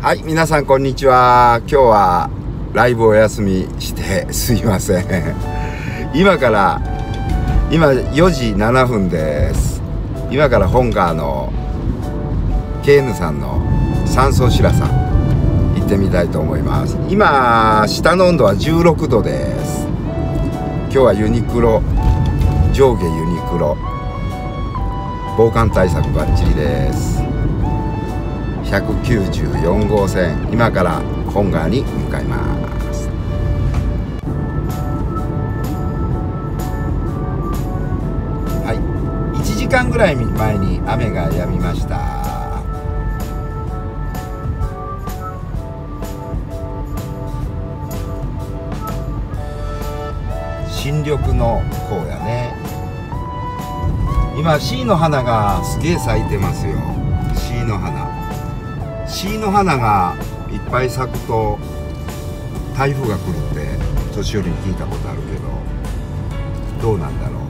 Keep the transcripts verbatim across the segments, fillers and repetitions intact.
はい、皆さんこんにちは。今日はライブお休みしてすいません。今から今よじななふんです。今から本川の ケーエヌ さんの山荘白さん行ってみたいと思います。今下の温度はじゅうろくどです。今日はユニクロ、上下ユニクロ、防寒対策バッチリです。ひゃくきゅうじゅうよんごうせん、今から本川に向かいます。はい、いちじかんぐらい前に雨が止みました。新緑の方やね。今シーの花がすげえ咲いてますよ。シーの花シーの花がいっぱい咲くと台風が来るって年寄りに聞いたことあるけど、どうなんだろ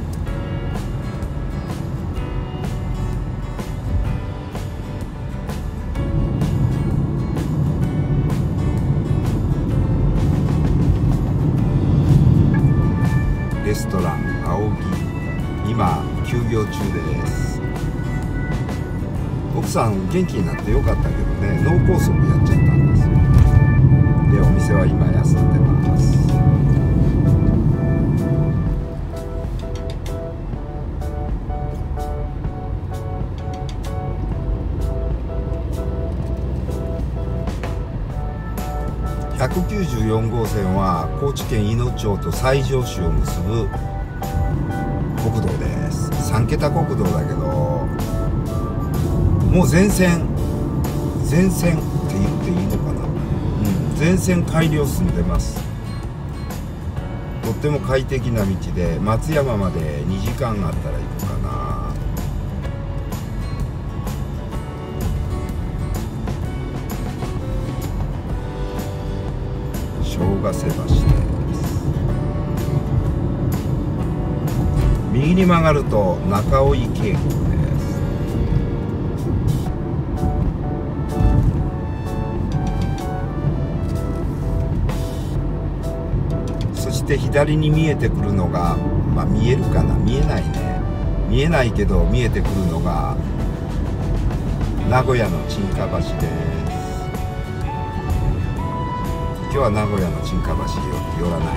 う。レストラン青木、今休業中です。奥さん元気になってよかったけどね、脳梗塞やっちゃったんですよ。でお店は今休んでます。ひゃくきゅうじゅうよんごうせんは高知県いの町と西条市を結ぶ国道です。さんけた国道だけど、もう全線全線って言っていいのかな、うん、全線改良進んでます。とっても快適な道で、松山までにじかんあったら行くかな。正ヶ瀬橋です。右に曲がると中尾井渓谷です。そして左に見えてくるのが、まあ見えるかな、見えないね、見えないけど見えてくるのが名古屋の沈下橋です。今日は名古屋の沈下橋寄らない。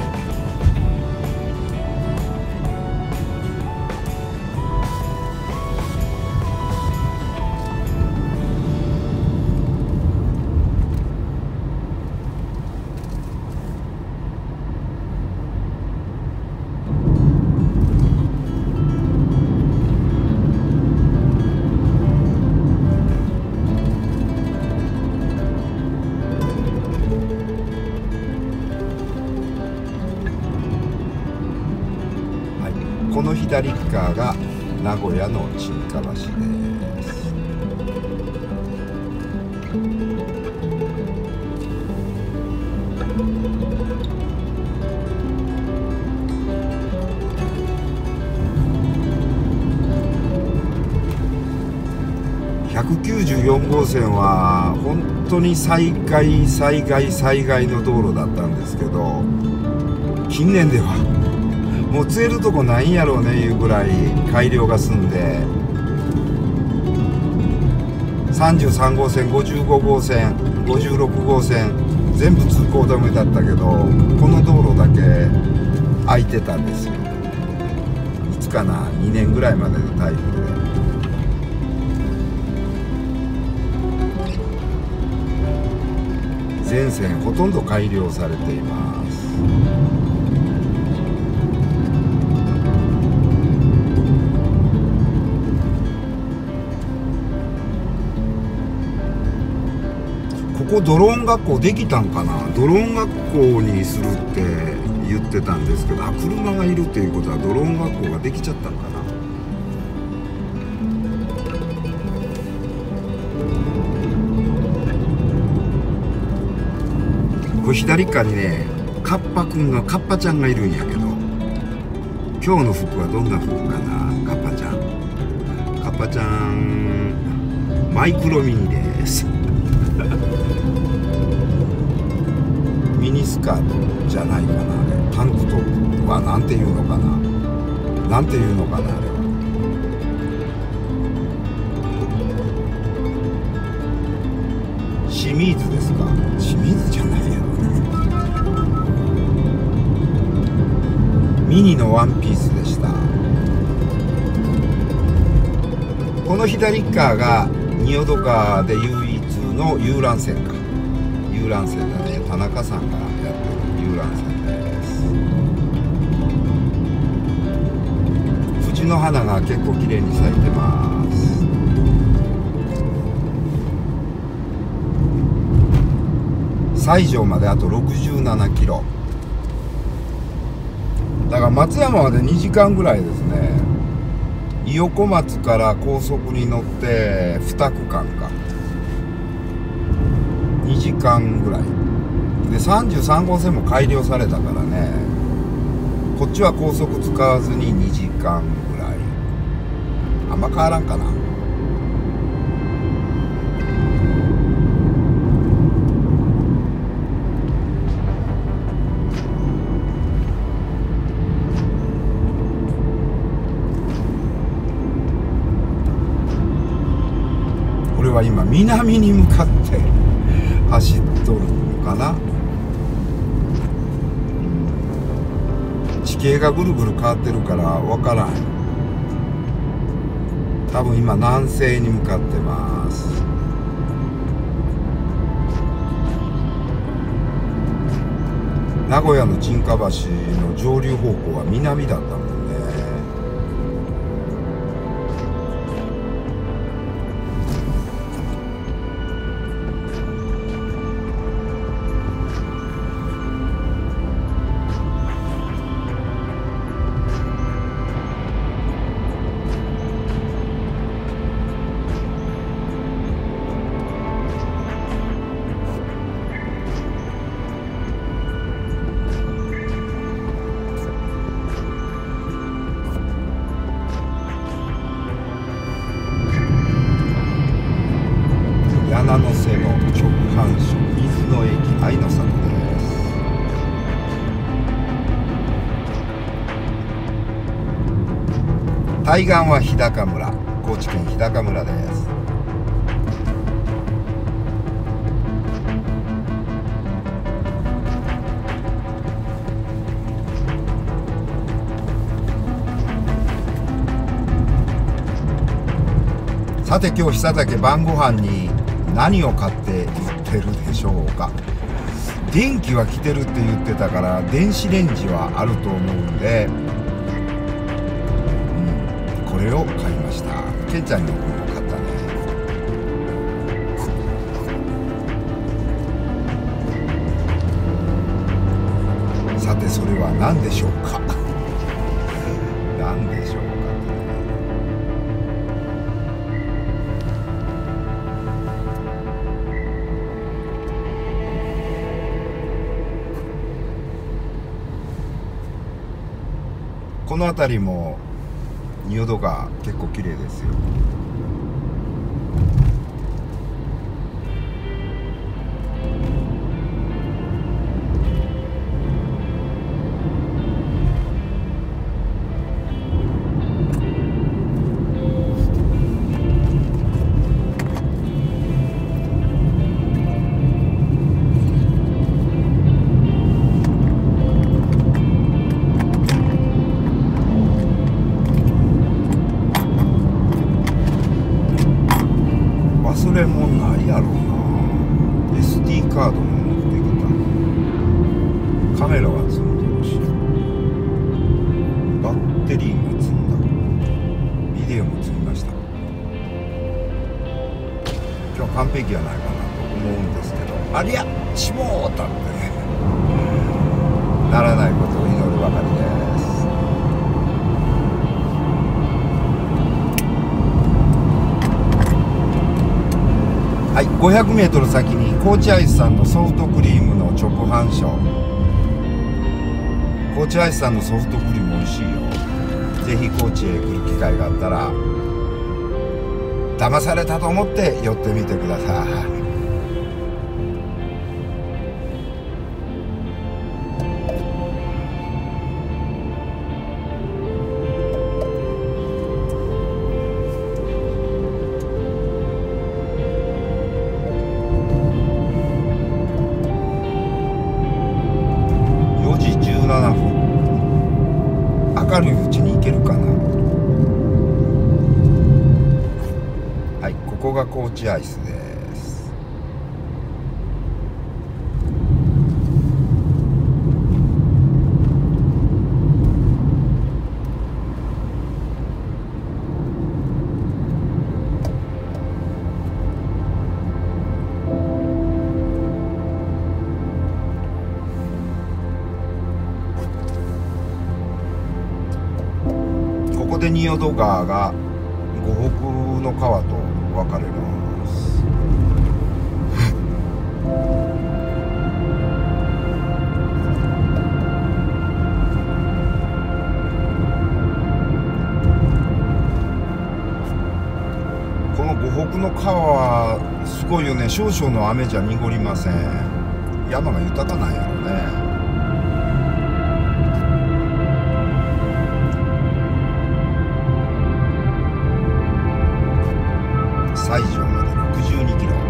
この左側が名古屋の沈下橋です。ひゃくきゅうじゅうよんごうせんは本当に災害災害災害の道路だったんですけど、近年ではもう釣れるとこないんやろうねいうぐらい改良が進んで、さんじゅうさんごうせん、ごじゅうごごうせん、ごじゅうろくごうせん全部通行止めだったけど、この道路だけ空いてたんですよ。いつかな、にねんぐらいまでの台風で。全線ほとんど改良されています。ここドローン学校できたんかな。ドローン学校にするって言ってたんですけど、あ、車がいるっていうことはドローン学校ができちゃったんかな。これ左側にね、カッパくんがカッパちゃんがいるんやけど、今日の服はどんな服かな。カッパちゃんカッパちゃんマイクロミニですカートじゃないかな、あれタンクトップはなんていうのかな、なんていうのかな、あれは清水ですか、清水じゃないやろね。ミニのワンピースでした。この左側が仁淀川で唯一の遊覧船か、遊覧船だね。田中さんがやってる遊覧船です。藤の花が結構綺麗に咲いてます。西条まであとろくじゅうななキロだから松山までにじかんぐらいですね。伊予小松から高速に乗ってに区間かにじかんぐらいで、さんじゅうさん号線も改良されたからね、こっちは高速使わずににじかんぐらい、あんま変わらんかな。これは今南に向かって走っとるのかな。地形がぐるぐる変わってるから分からん。多分今南西に向かってます。名古屋の沈下橋の上流方向は南だったもんね。七ノ瀬の直販所水の駅愛の里です。対岸は日高村、高知県日高村です。さて今日久竹晩ご飯に何を買って言ってるでしょうか。電気は来てるって言ってたから電子レンジはあると思うんで、うん、これを買いました。ケンちゃんの分も買ったね。さてそれは何でしょうか何でしょうか。この辺りも仁淀川結構綺麗ですよ。忘れ物ないやろうな。 エスディー カードも持ってきた。カメラは積んでるし、バッテリーも積んだ。ビデオも積みました。今日完璧やないかなと思うんですけど、ありゃしもうたってねならないことを祈るばかりです。はい、ごひゃくメートル先に高知アイスさんのソフトクリームの直販所。高知アイスさんのソフトクリーム美味しいよ。ぜひ高知へ来る機会があったら騙されたと思って寄ってみてください。 明るいうちに行けるかな。はい、ここが高知アイスです。ここで仁淀川が五北の川と分かれます。この五北の川はすごいよね。少々の雨じゃ濁りません。山が豊かなんやろね。西条までろくじゅうにキロ。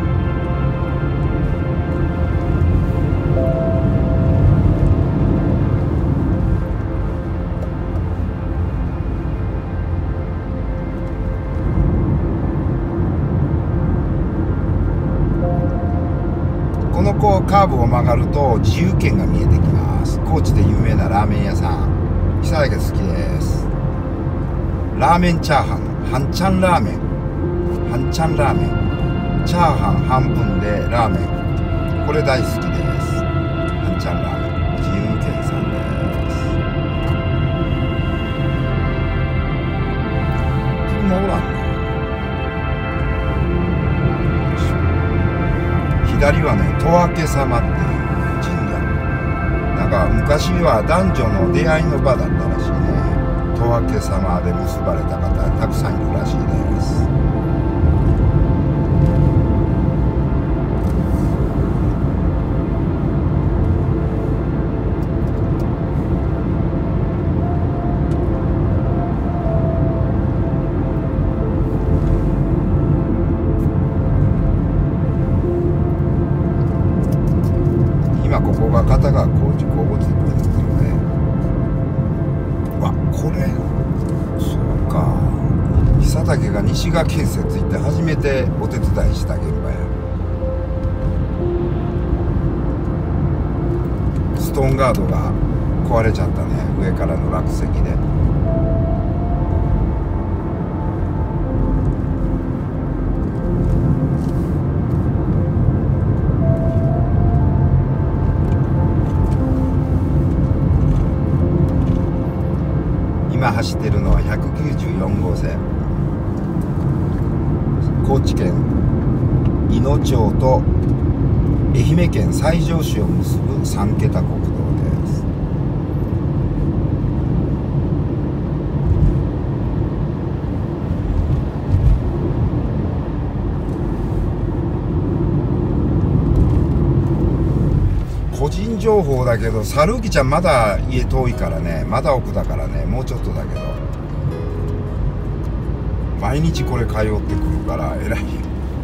このカーブを曲がると自由軒が見えてきます。高知で有名なラーメン屋さん、久明好きです。ラーメンチャーハン、半ちゃんラーメン、半ちゃんラーメン、チャーハン半分でラーメン、これ大好きです。半ちゃんラーメン、自由軒さんです。車おらんの。左はね、十明様っていう神社。なんか昔は男女の出会いの場だったらしいね。十明様で結ばれた方たくさんいるらしいです。ここが片側高知交互通行ですよね。わ、これそうか、久武が西賀建設行って初めてお手伝いした現場や。ストーンガードが壊れちゃったね、上からの落石で。今走ってるのはひゃくきゅうじゅうよんごうせん、高知県いの町と愛媛県西条市を結ぶさんけた国道です。個人情報だけど、サルーキちゃんまだ家遠いからね、まだ奥だからね、もうちょっとだけど、毎日これ通ってくるから偉いよ。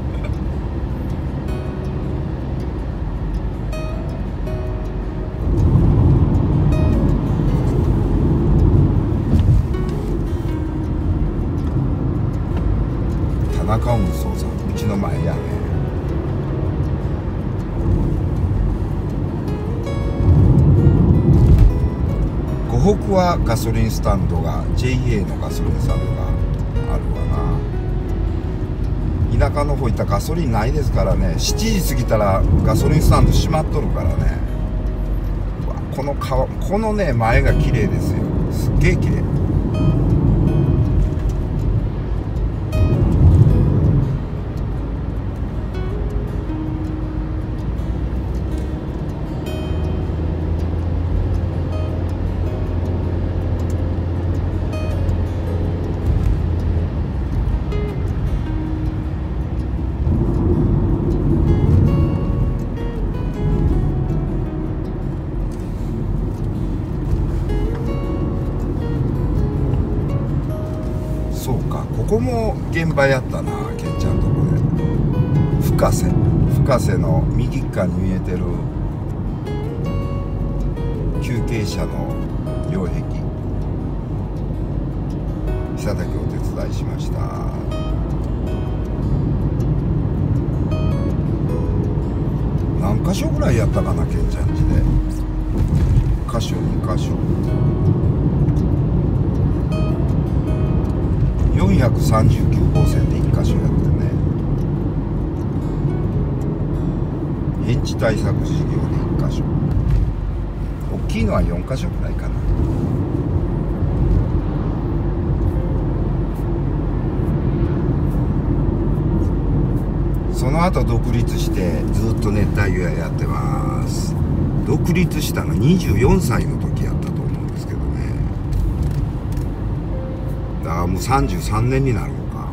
田中運送さん、うちの前やね。湖北はガソリンスタンドが ジェイエー のガソリンスタンドがあるわな。田舎の方行ったらガソリンないですからね。しちじ過ぎたらガソリンスタンド閉まっとるからね。この川、このね前が綺麗ですよ。すっげえ綺麗。そうか、ここも現場やったな、ケンちゃんとこで。深瀬深瀬の右側に見えてる休憩者の擁壁、 草滝をお手伝いしました。何箇所ぐらいやったかな、けんちゃんちで。箇所に箇所よんひゃくさんじゅうきゅうごうせんでいっ箇所やってね、偏地対策事業でいっ箇所、大きいのはよん箇所ぐらいかな。その後独立してずっと熱帯魚屋やってます。独立したのにじゅうよんさいの時やったと思うんですけどね。だからもうさんじゅうさんねんになるのか。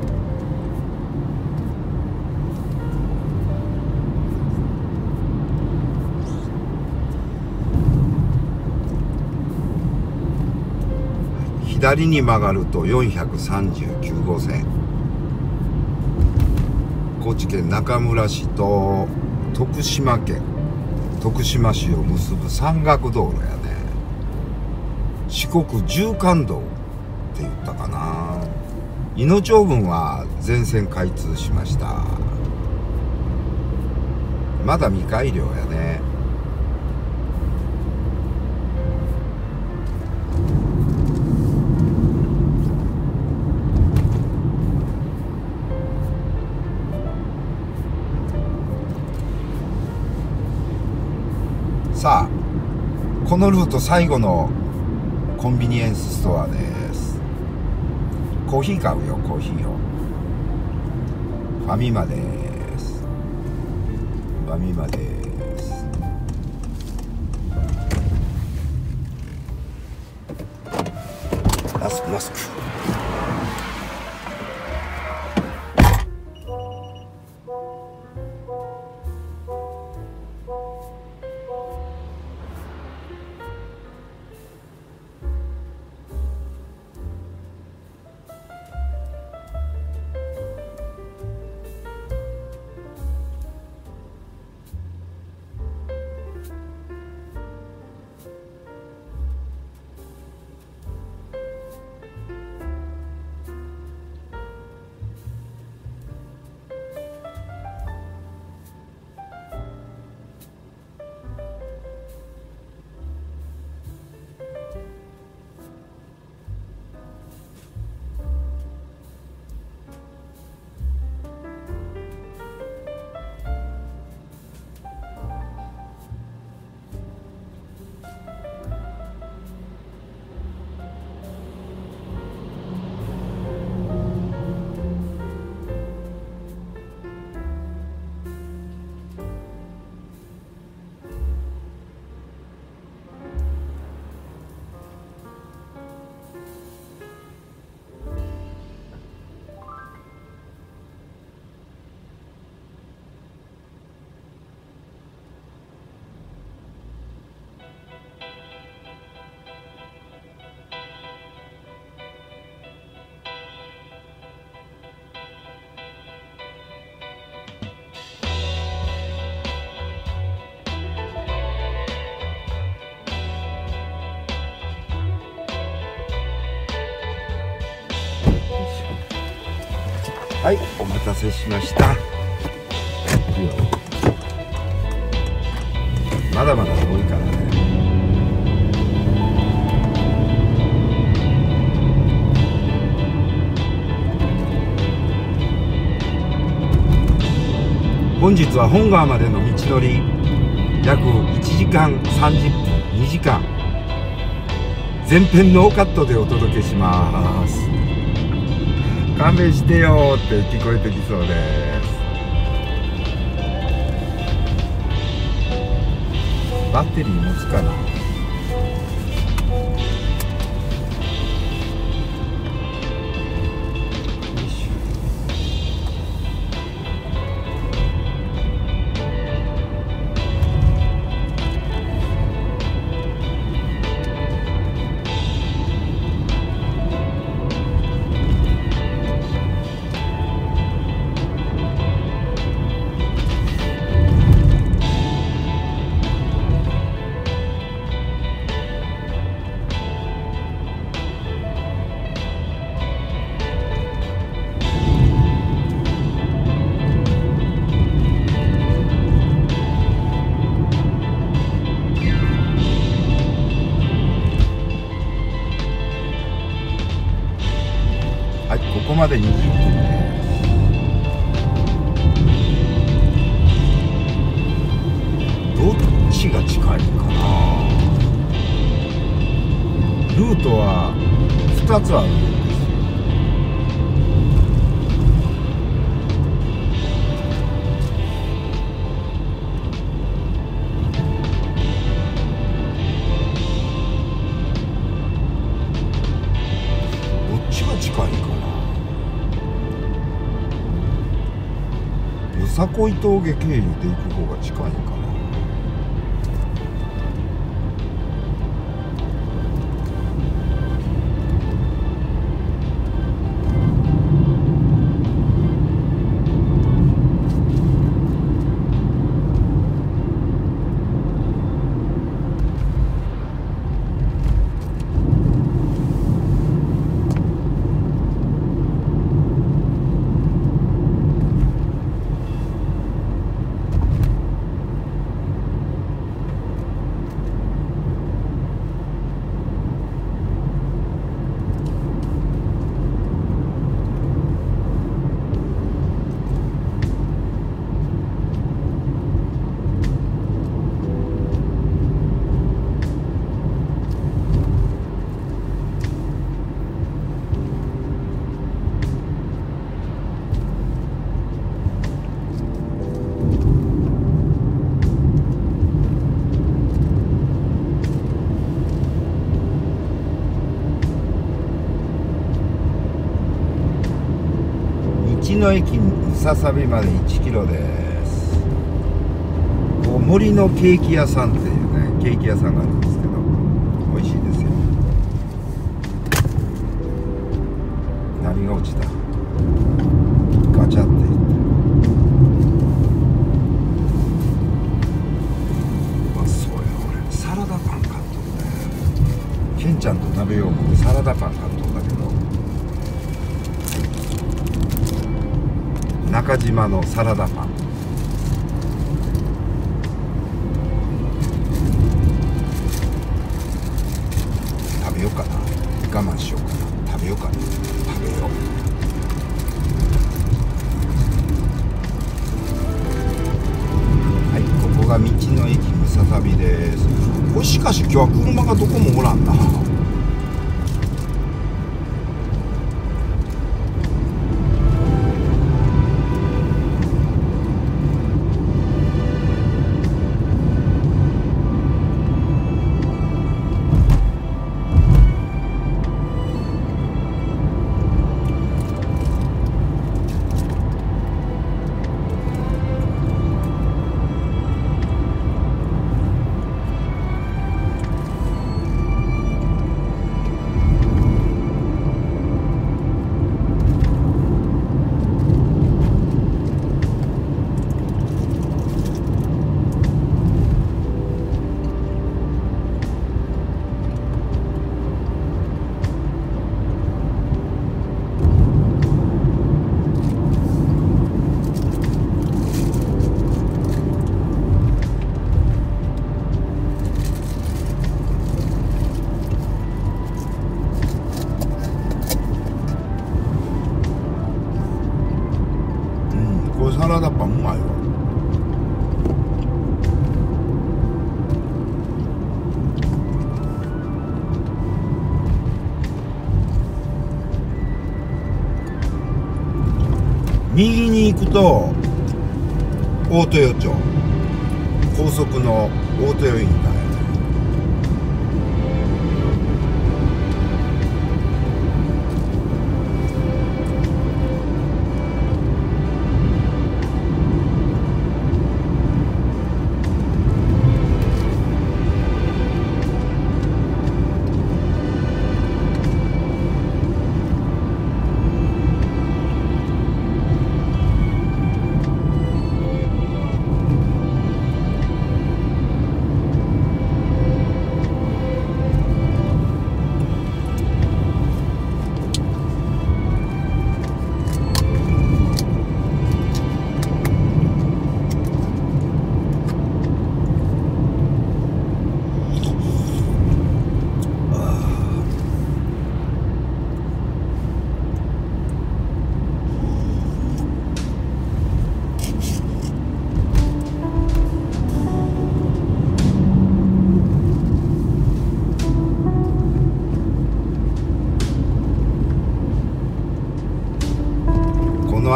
左に曲がるとよんひゃくさんじゅうきゅうごうせん、高知県中村市と徳島県徳島市を結ぶ山岳道路やね。四国縦貫道って言ったかな。いの町分は全線開通しました。まだ未開業やね。さあ、このルート最後のコンビニエンスストアです。コーヒー買うよ、コーヒーを。ファミマです。ファミマです。マスクマスク。はい、お待たせしました。まだまだ遠いからね。本日は本川までの道のり約いちじかんさんじゅっぷん、にじかん全編ノーカットでお届けします。勘弁してよーって聞こえてきそうです。バッテリー持つかな。 までにじゅっぷんです。どっちが近いかな。ルートはふたつあるんですよ。どっちが近いかな。よさこい峠経由で行く方が近いかな。道の駅ムササビまでいちキロです。こう森のケーキ屋さんっていうね、ケーキ屋さんがあるんですけど、美味しいですよ。何が落ちた？ガチャって言って。うまそうや。俺サラダパン買っとるね。ケンちゃんと食べよう思ってサラダパン買っとるんだけど、中島のサラダパン。食べようかな。我慢しようかな。食べようかな。食べよう。はい、ここが道の駅ムササビです。これしかし今日は車がどこもおらんな。サラダパンうまいわ。右に行くと大豊町、高速の大豊インター。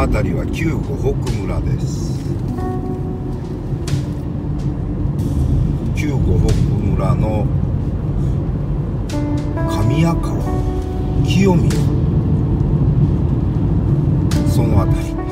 辺りは旧湖北村です。旧湖北村の神谷川、清宮、その辺り。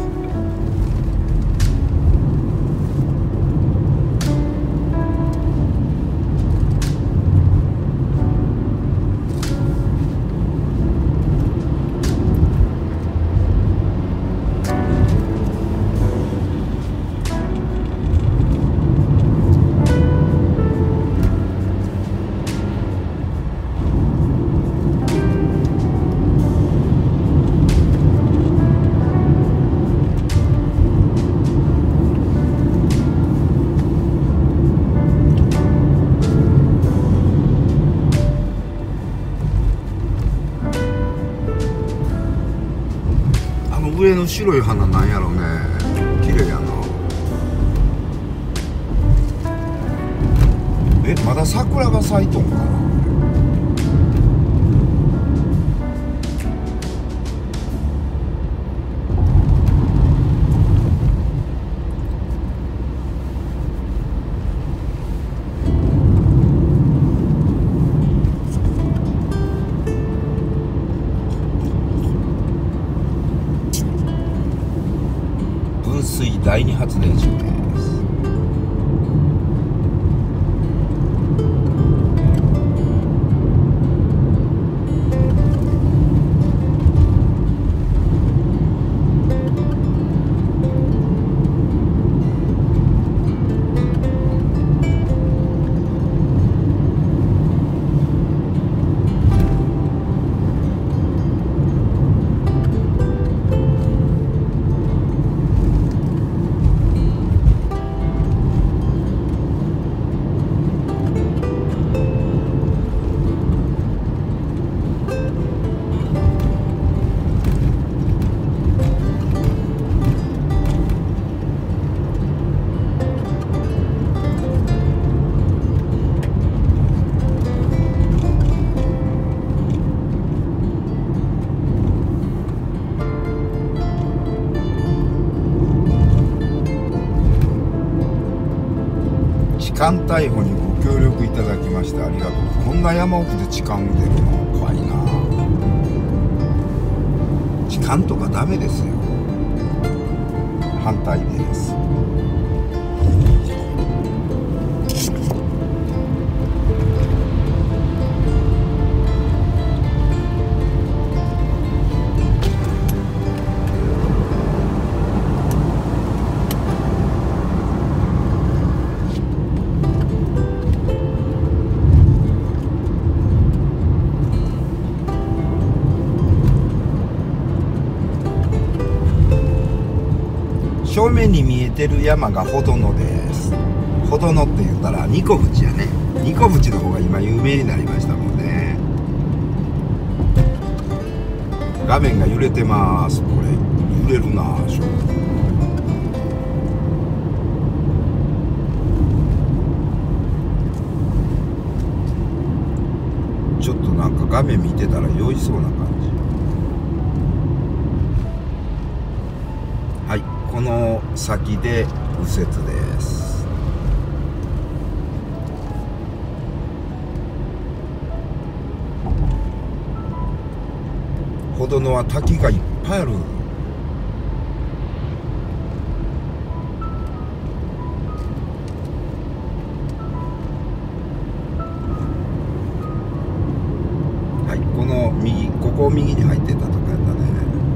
上の白い花なんやろね、綺麗やな。え、まだ桜が咲いとんかな。水第二発電所です。痴漢逮捕にご協力いただきましてありがとう。こんな山奥で痴漢出るの怖いな。痴漢とかダメですよ。反対です。正面に見えてる山がほどのです。ほどのって言ったらニコフチやね。ニコフチの方が今有名になりましたもんね。画面が揺れてます。これ揺れるな。ちょっとなんか画面見てたら酔いそうな感じ。はい、この先で右折です。ほどのは滝がいっぱいある。はい、この右、ここを右に入ってたとこやったね。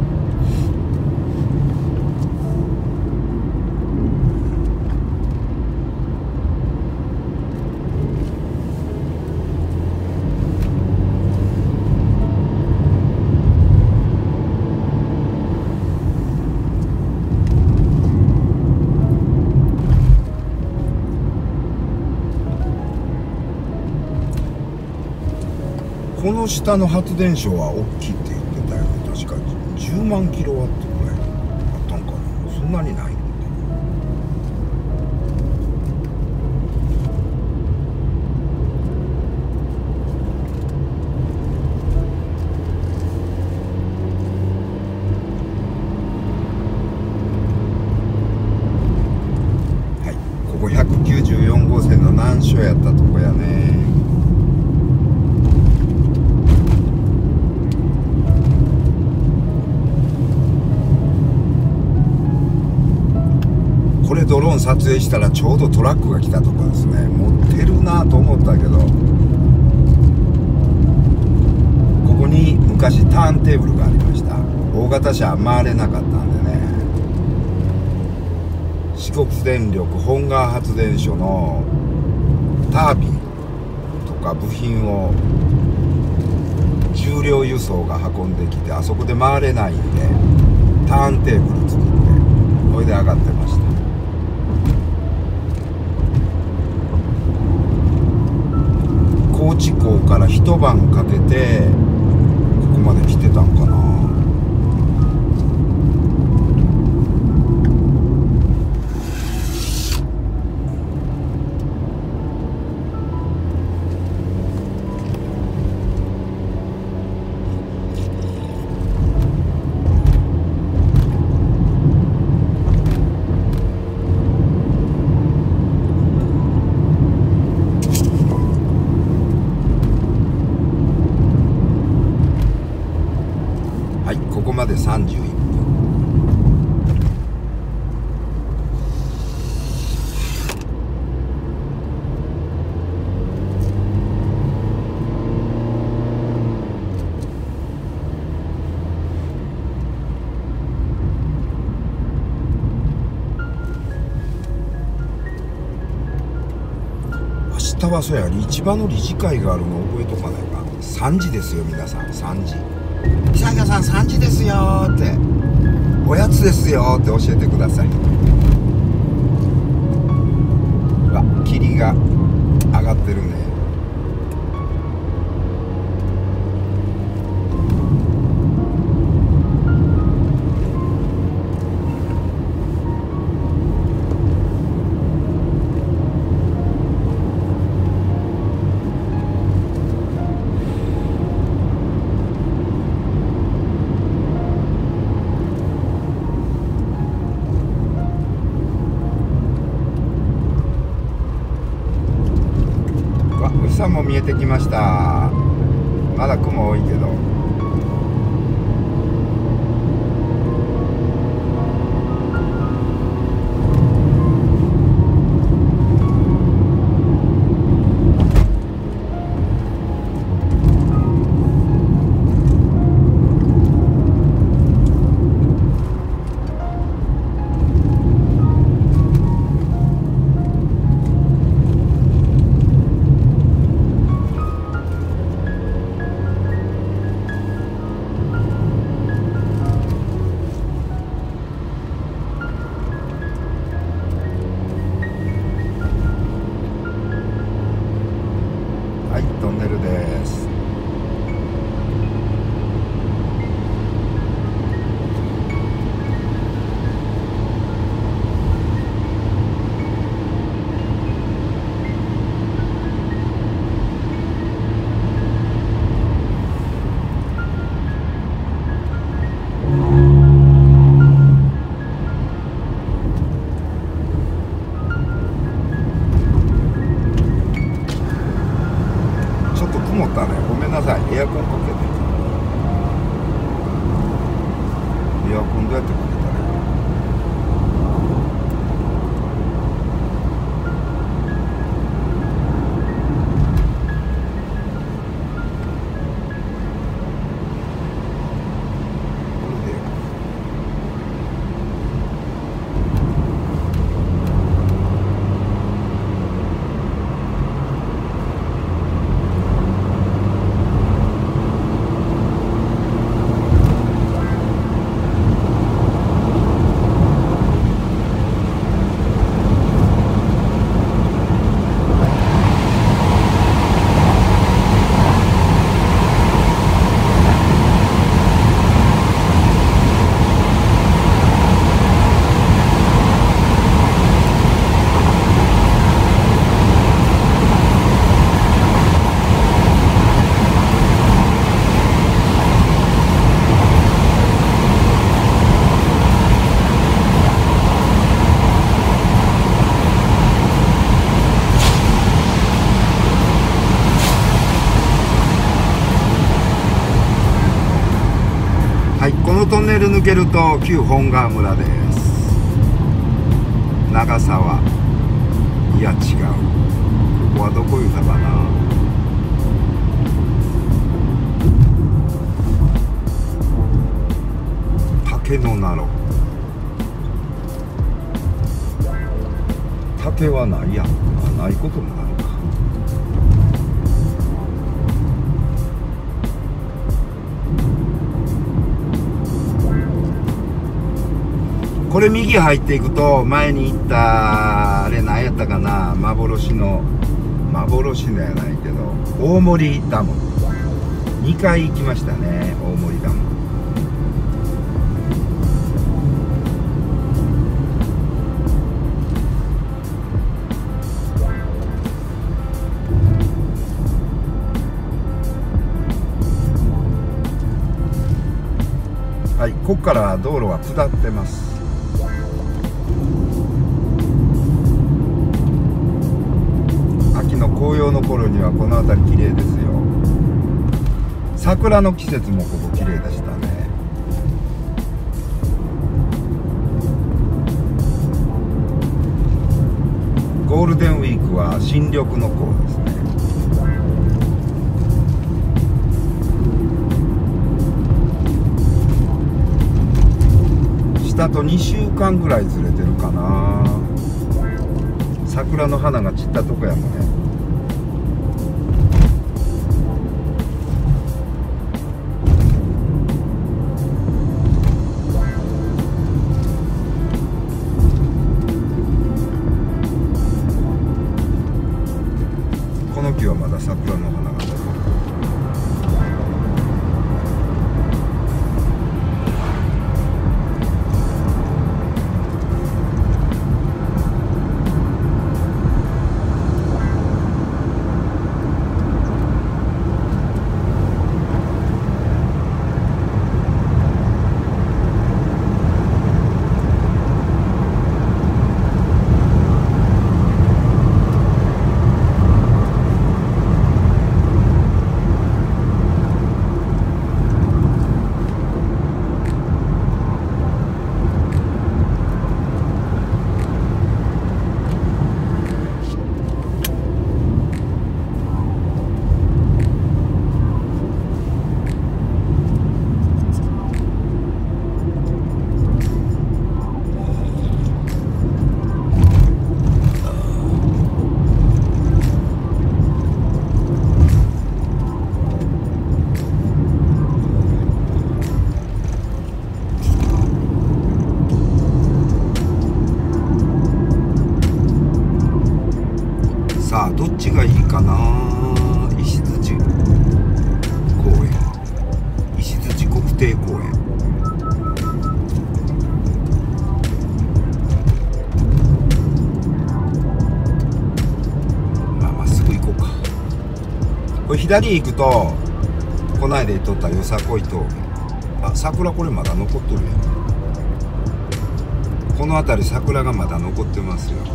この下の発電所は大きいって言ってたよね。確かじゅうまんキロワットぐらいあったんかな。そんなにないのかな。 こひゃくきゅうじゅうよんごうせんの難所やったとこやね。これドローン撮影したらちょうどトラックが来たとこですね。持ってるなと思ったけど、ここに昔ターンテーブルがありました。大型車回れなかったんでね、四国電力本川発電所のタービンとか部品を重量輸送が運んできて、あそこで回れないんでターンテーブル作ってこれで上がってました。高知港から一晩かけてここまで来てたんかな。ここまでさんじゅういっぷん。明日はそうや市場の理事会があるの覚えとかないか。さんじですよ皆さん、さんじ。伊坂さんさんじですよーって、おやつですよーって教えてください。わ、霧が上がってるね。富士山も見えてきました。まだ雲多いけど。はい、トンネルです。曇ったね、ごめんなさい。エアコンかけて。エアコンどうやってかけたらいいの？これでトンネル抜けると旧本川村です。長沢、いや違う、ここはどこいうたかな。竹のナロ、竹はないやん、あ、ないこともなるか。これ右入っていくと前に行ったあれ何やったかな、幻の幻のやないけど大森ダム、にかい行きましたね、大森ダム。はい、ここから道路は下ってます。秋の紅葉の頃にはこの辺り綺麗ですよ。桜の季節もここ綺麗でしたね。ゴールデンウィークは新緑の頃ですね。下とにしゅうかんぐらいずれてるかな。桜の花が散ったとこやもんね。この木はまだ桜の花が咲く。さあどっちがいいかな。石鎚公園、石鎚国定公園。まあまっすぐ行こうか。これ左行くとこないで行っとったよさこい峠。あ、桜これまだ残っとるやん。この辺り桜がまだ残ってますよ。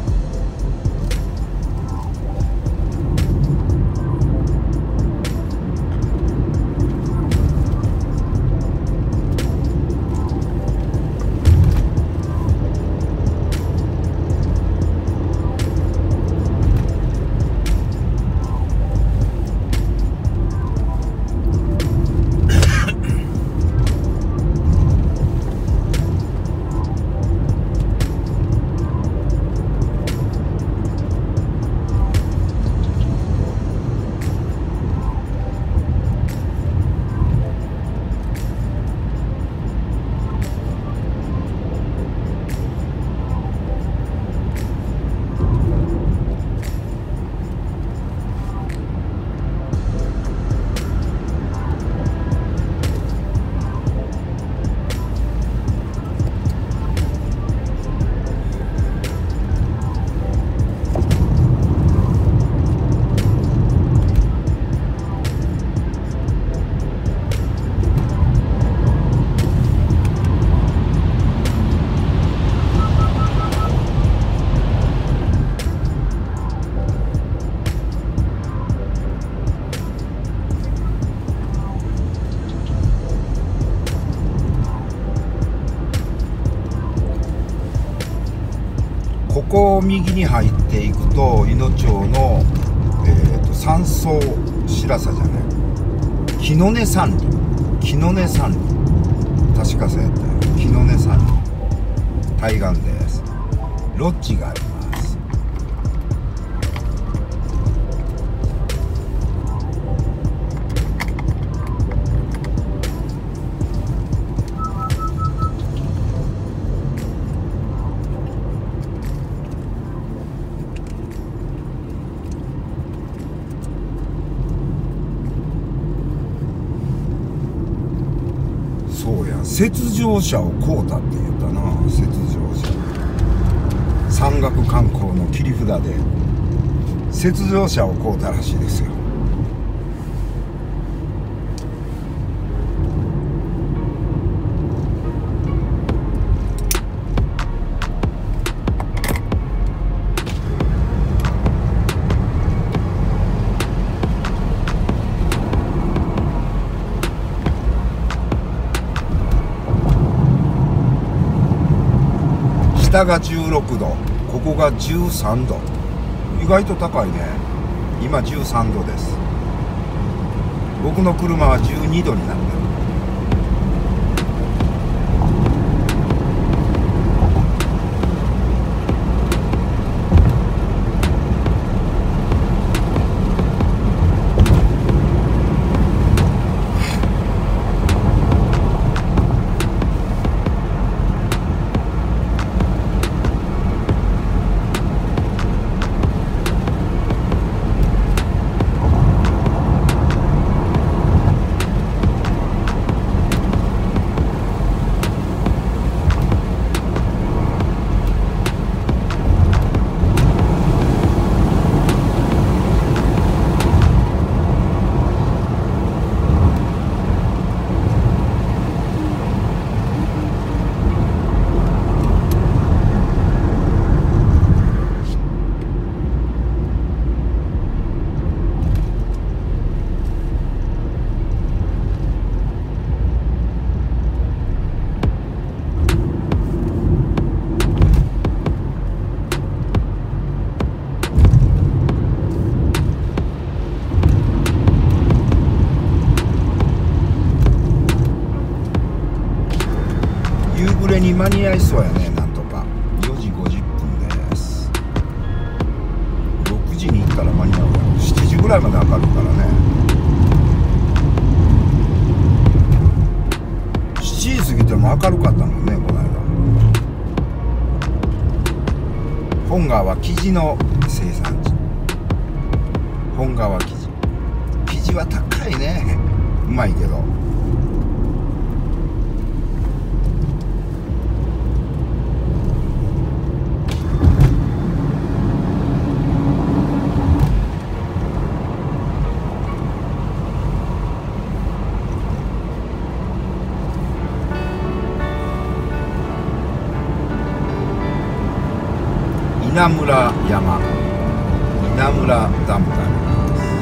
右に入っていくといの町の、えー、と山荘白さじゃない木の根山林木の根山林確かそうやったよ。木の根山林対岸です。ロッジがあります。そうや、雪上車を買うたって言ったな。雪上車山岳観光の切り札で雪上車を買うたらしいですよ。北がじゅうろくど、ここがじゅうさんど、意外と高いね。今じゅうさんどです。僕の車はじゅうにどになってる。夕暮れに間に合いそうやね。なんとかよじごじゅっぷんです。ろくじに行ったら間に合うやろ。しちじぐらいまで明るいからね。しちじ過ぎても明るかったもんね、この間。本川生地の生産地。本川生地生地は高いね。うまいけど。稲村山、稲村ダムがあります。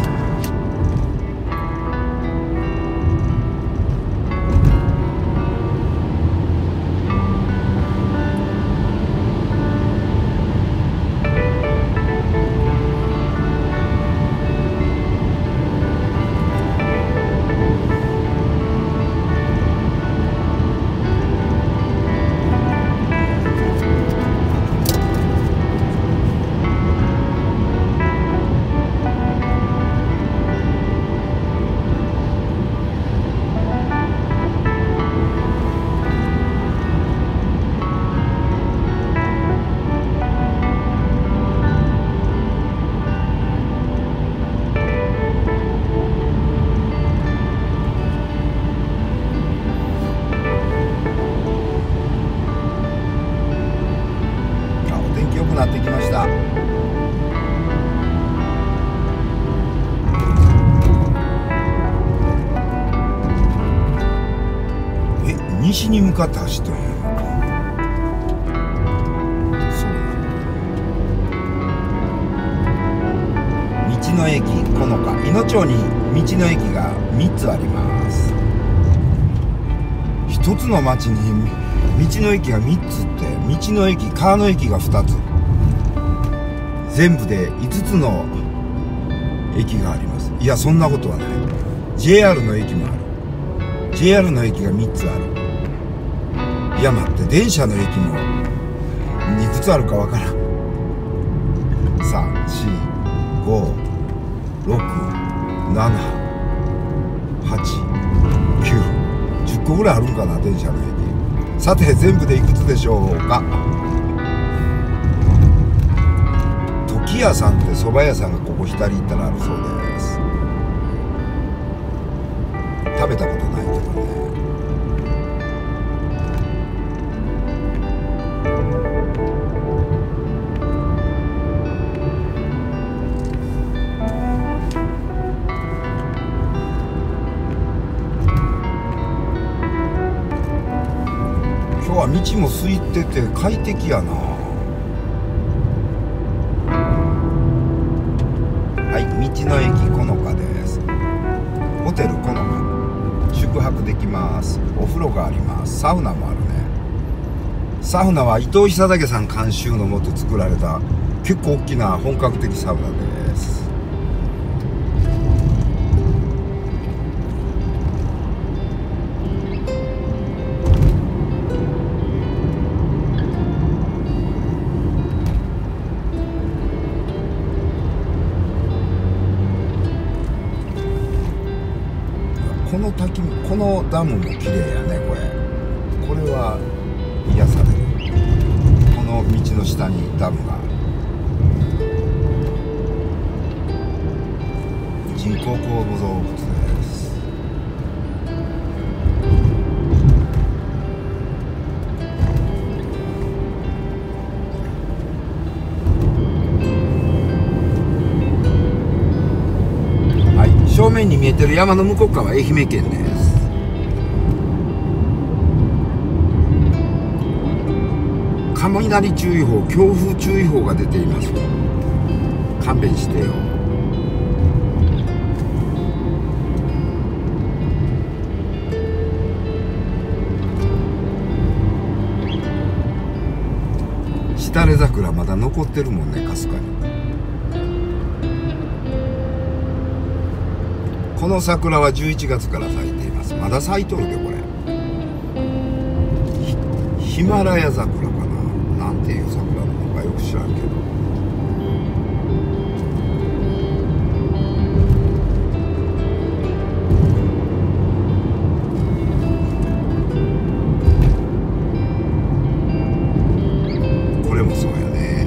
なってきました。え、西に向かって走ってるんや。そう道の駅このかいの町に道の駅がみっつあります。ひとつの町に道の駅がみっつって、道の駅川の駅がふたつ。 全部でいつつの駅があります。いや、そんなことはない。 ジェイアール の駅もある。 ジェイアール の駅がみっつある。いや待って、電車の駅もいくつあるかわからん。さん、よん、ご、ろく、なな、はち、きゅう、じゅっこぐらいあるんかな、電車の駅。さて全部でいくつでしょうか。時屋さんって蕎麦屋さんがここ左行ったらあるそうです。食べたことないけどね。今日は道も空いてて快適やな。はい、道の駅このかです。ホテルこのか、宿泊できます。お風呂があります。サウナもあるね。サウナは伊藤久武さん監修のもと作られた結構大きな本格的サウナです。この滝、このダムも綺麗やね。これこれは癒される。この道の下にダムがある。人工構造物です。はい、正面に見えてる山の向こう側は愛媛県です。雷注意報、強風注意報が出ています。勘弁してよ。しだれ桜まだ残ってるもんね、かすかに。この桜はじゅういちがつから咲いています。まだ咲いとるで、これ。ヒマラヤ桜かな、なんていう桜なのかよく知らんけど。これもそうやね。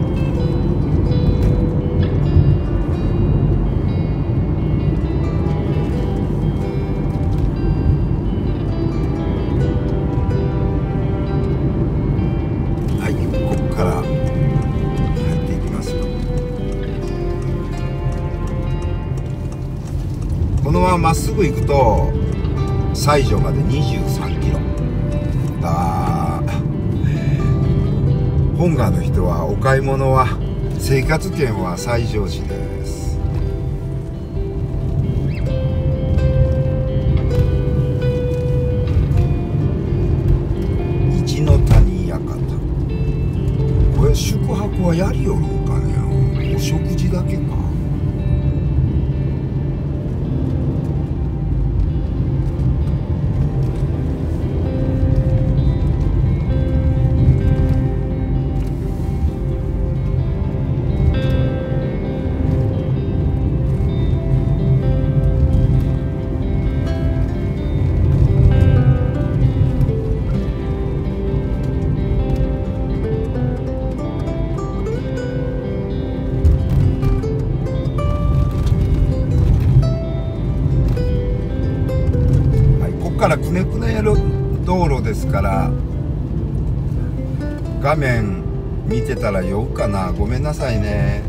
このまままっすぐ行くと西条までにじゅうさんキロ。あー、本願の人はお買い物は生活圏は西条市です。一の谷館、これ宿泊はやりよるんかね。お食事だけか。からくねくね道路ですから、画面見てたら酔うかな。ごめんなさいね。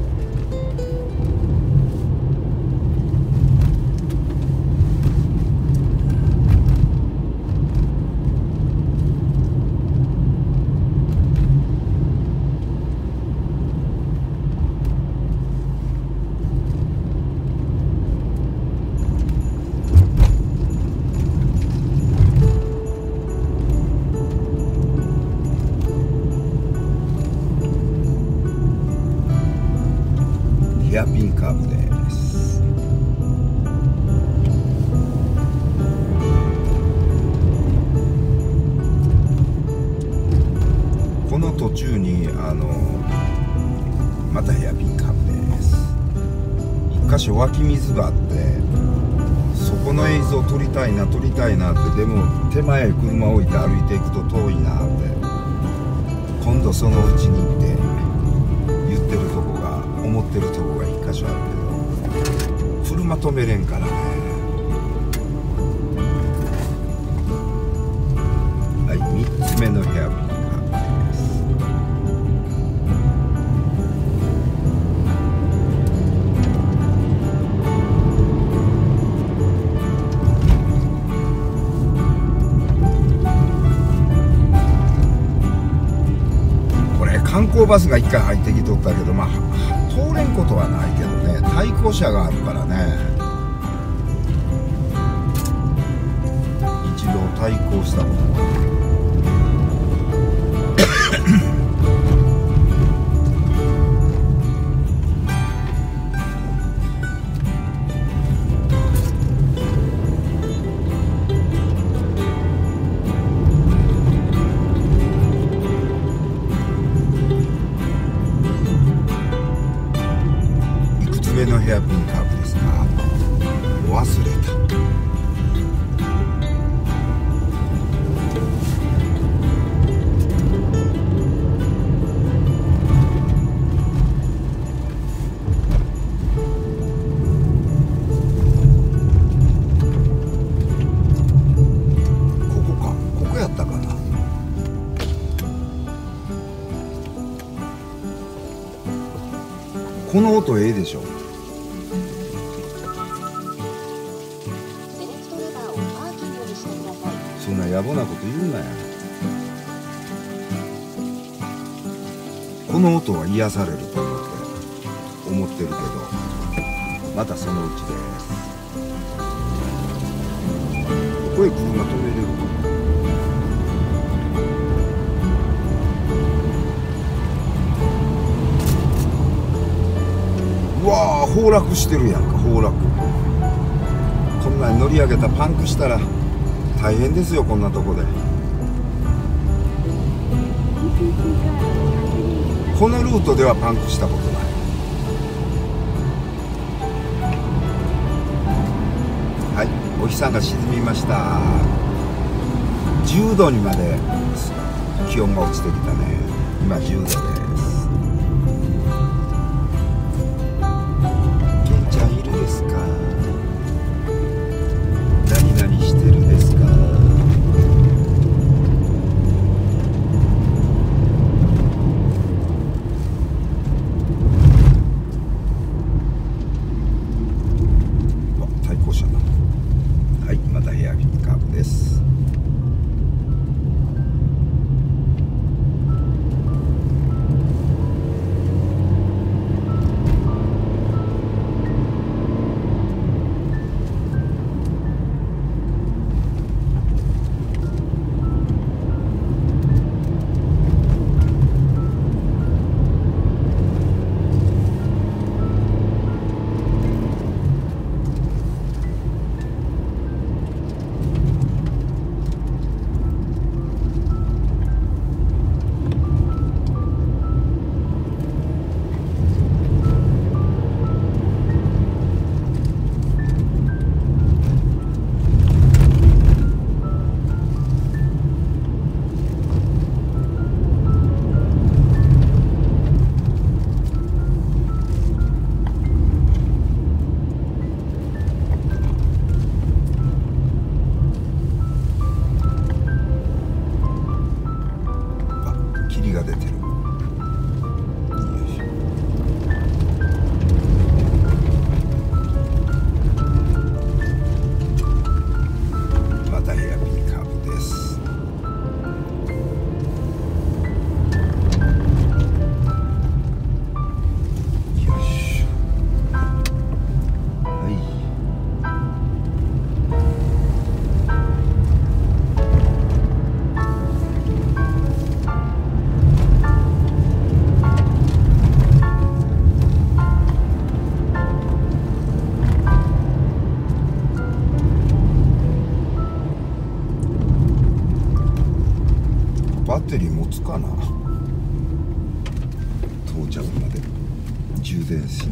ヘアピンカーブです。この途中にあのまたヘアピンカーブです。一箇所湧き水があって、そこの映像撮りたいな撮りたいなって、でも手前へ車を置いて歩いていくと遠いなって、今度そのうちに行って言ってるとこが思ってるとこが一箇所あるけど、車止めれんからね。はい、みっつめのヘアピンカーブです。観光バスがいっかい入ってきとったけど、まあ通れんことはないけどね、対向車があるからね、一度対向したことがある。のヘアピンカーブですか。忘れた。ここか、ここやったかな。この音ええでしょ。そんな野暮なこと言うなや。この音は癒されると思って思ってるけど、またそのうちです。ここへ車止めれるかな。うわー、崩落してるやんか。崩落、こんなに乗り上げたパンクしたら大変ですよ、こんなとこで。このルートではパンクしたことない。はい、お日さんが沈みました。じゅうどにまで気温が落ちてきたね。今じゅうどです。ケンちゃんいるですか。何々してるですか。対向車だ。はい、またヘアピンカーブです。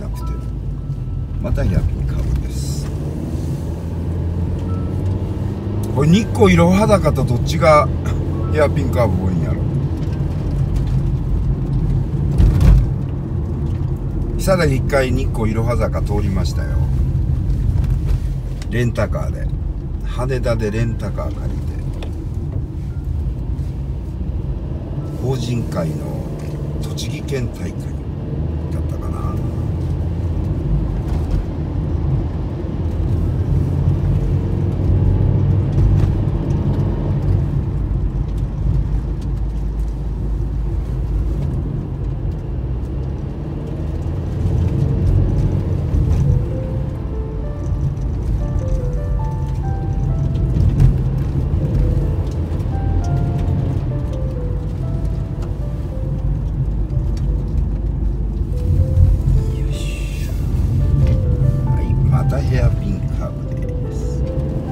くて、またヘアピンカーブです。これ日光いろは坂とどっちがヘアピンカーブ多いんやろ。久田一回日光いろは坂通りましたよ。レンタカーで、羽田でレンタカー借りて、法人会の栃木県大会だったかな。ヘアピンカーブです。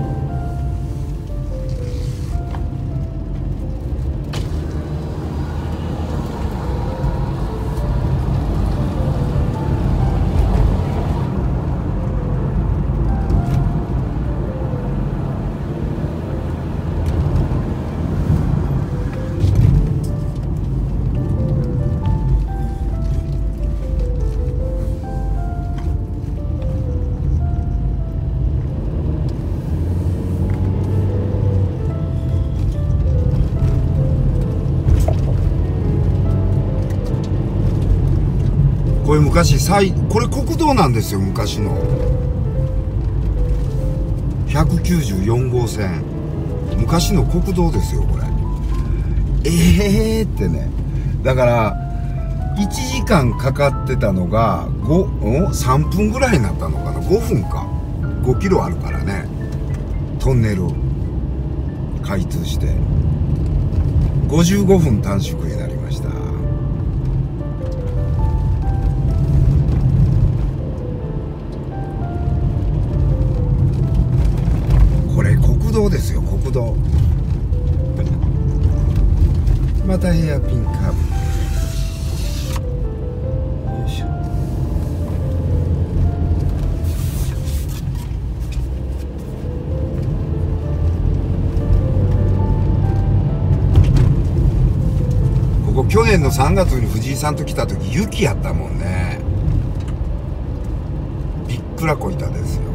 これ昔最これ国道なんですよ、昔のひゃくきゅうじゅうよんごうせん、昔の国道ですよこれ。ええーってね。だからいちじかんかかってたのがごさんぷんぐらいになったのかな。ごふんか。ごキロあるからね、トンネル開通してごじゅうごふん短縮になりました。これ国道ですよ、国道。またヘアピンカーブ。よいしょ。ここ去年のさんがつに藤井さんと来た時雪やったもんね。びっくらこいたですよ。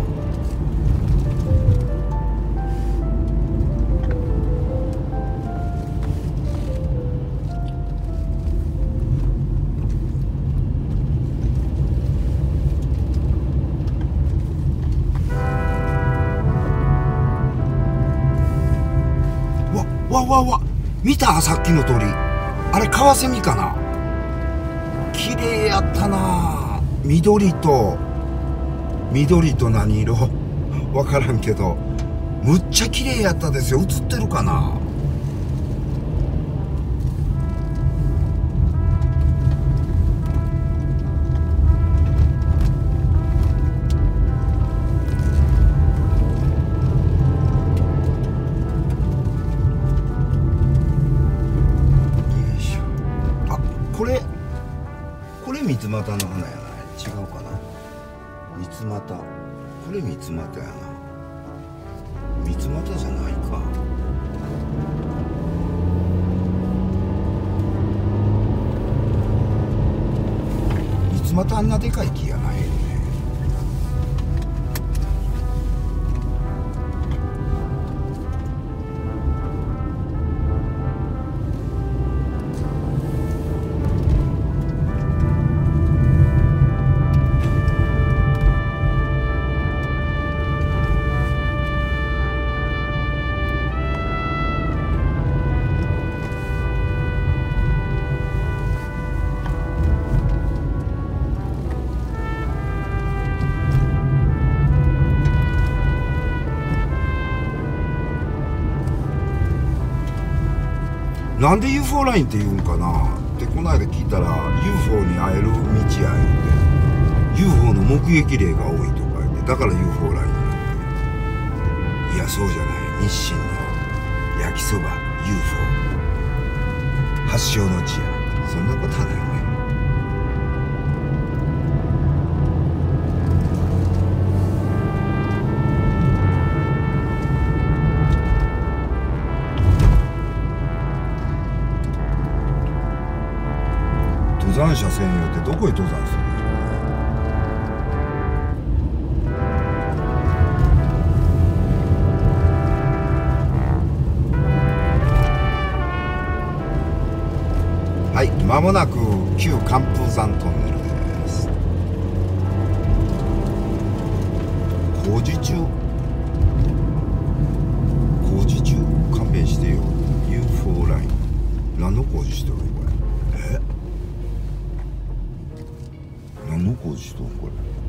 わわわ、見た？さっきの鳥、あれカワセミかな。綺麗やったな。緑と緑と何色わからんけど、むっちゃ綺麗やったですよ。映ってるかな。これこれ三股の花やない？違うかな。三股、これ三股やな。三股じゃないか。三股あんなでかい木やないよね。なんで ユーフォー ラインって言うんかなってこの間聞いたら、 ユーフォー に会える道や言うて ユーフォー の目撃例が多いとか言って、だから ユーフォー ラインなんで。いやそうじゃない、日清の焼きそば ユーフォー 発祥の地や。そんなことはないね。 どこへ登山するんですかね。はい、間もなく旧寒風山トンネルです。工事中工事中勘弁してよ。 ユーフォー ライン何の工事してるのこれ。え何の工事してるのこ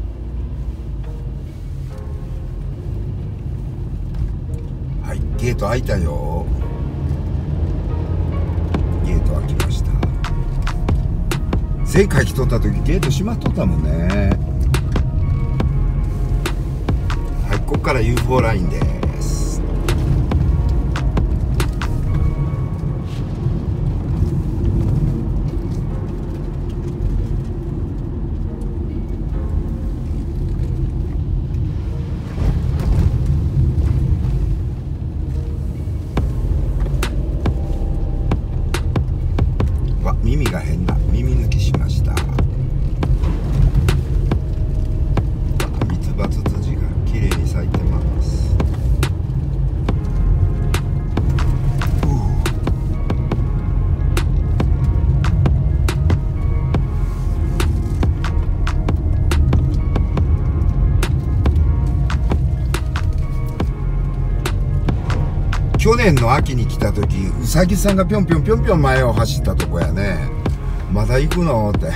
れ。はい、ゲート開いたよ。ゲート開きました。前回来とった時ゲート閉まっとったもんね。はい、ここから ユーフォー ラインです。わ、耳が変だ。耳抜きしました。ミツバツツジが綺麗に咲いてます。去年の秋に来た時、うさぎさんがぴょんぴょんぴょんぴょん前を走ったとこやね。まだ行くのって。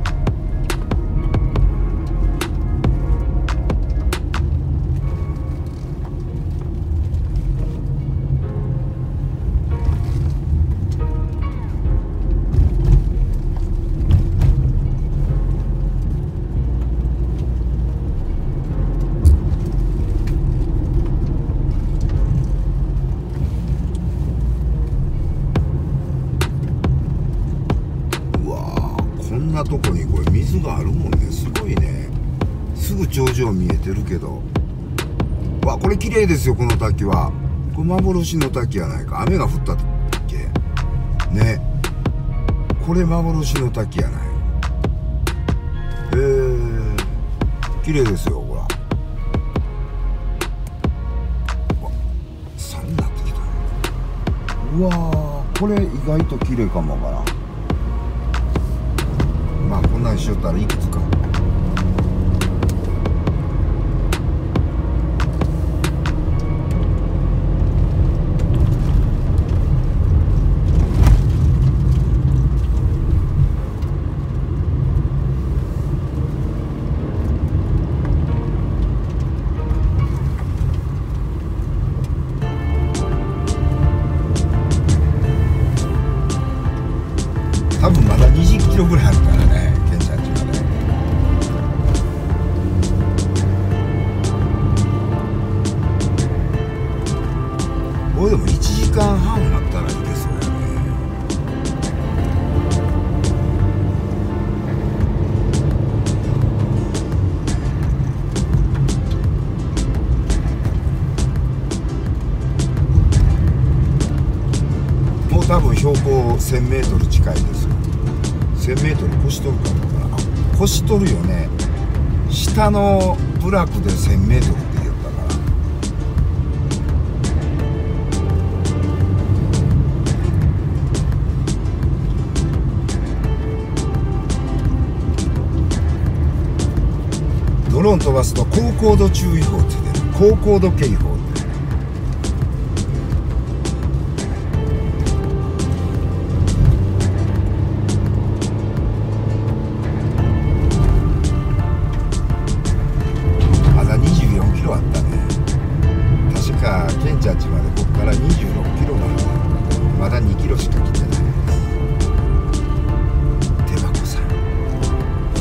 こんなとこにこれ水があるもんね。すごいね。すぐ頂上見えてるけど、わ、これ綺麗ですよ。この滝はこれ幻の滝やないか。雨が降ったっけね。これ幻の滝やない。へえ、綺麗ですよ。ほら、うわ、寒になってきたね。うわー、これ意外と綺麗かもわからん。まあこんなんしよったらいくつか。多分まだにじゅっキロぐらいあるからね、ケンちゃんちまで。これでもいちじかんはんあったらいけそうやね。もう多分標高せんメートル近いですよ。せんメートル越しとるかもかな。越しとるよね。下の部落でせんメートルって言ったから。ドローン飛ばすと高高度注意報って出る。高高度警報って。あったね。確かケンちゃんちまでここからにじゅうろっキロなんだけど、まだにキロしか来てないです。手箱さん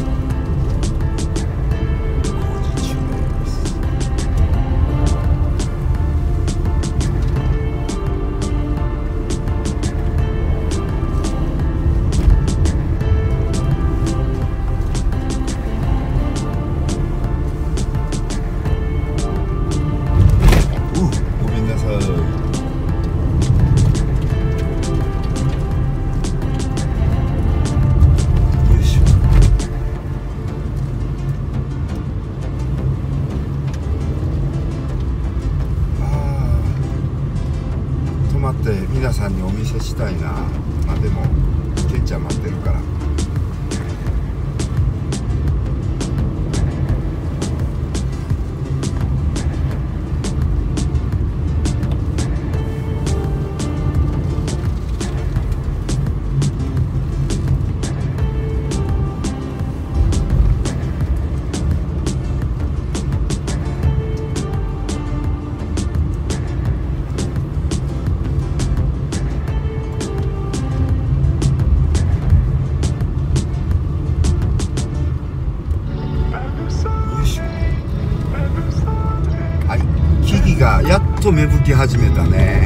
工事中です。 皆さんにお見せしたいな。まあでもケンちゃん待ってるから。がやっと芽吹き始めたね。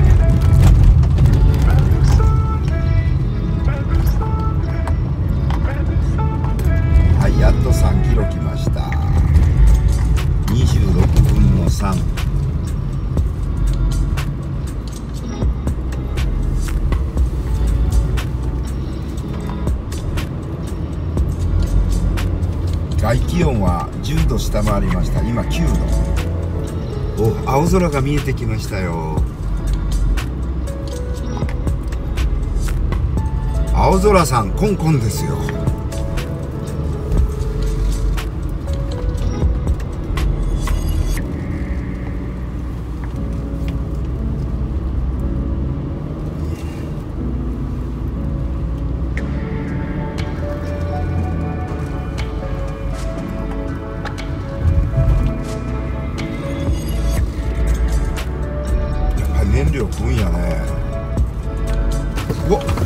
はい、やっとさんキロ来ました。にじゅうろくぶんのさん。外気温はじゅうど下回りました。今きゅうど。お、青空が見えてきましたよ。青空さんコンコンですよ。燃料食うんやね。うわっ、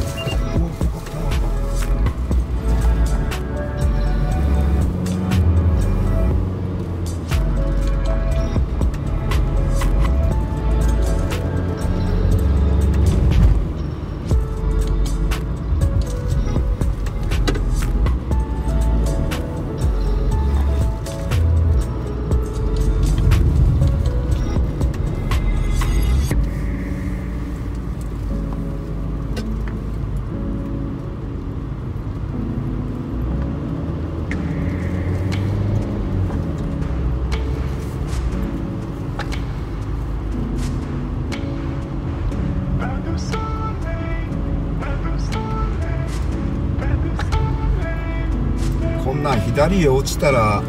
こんなん左へ落ちたら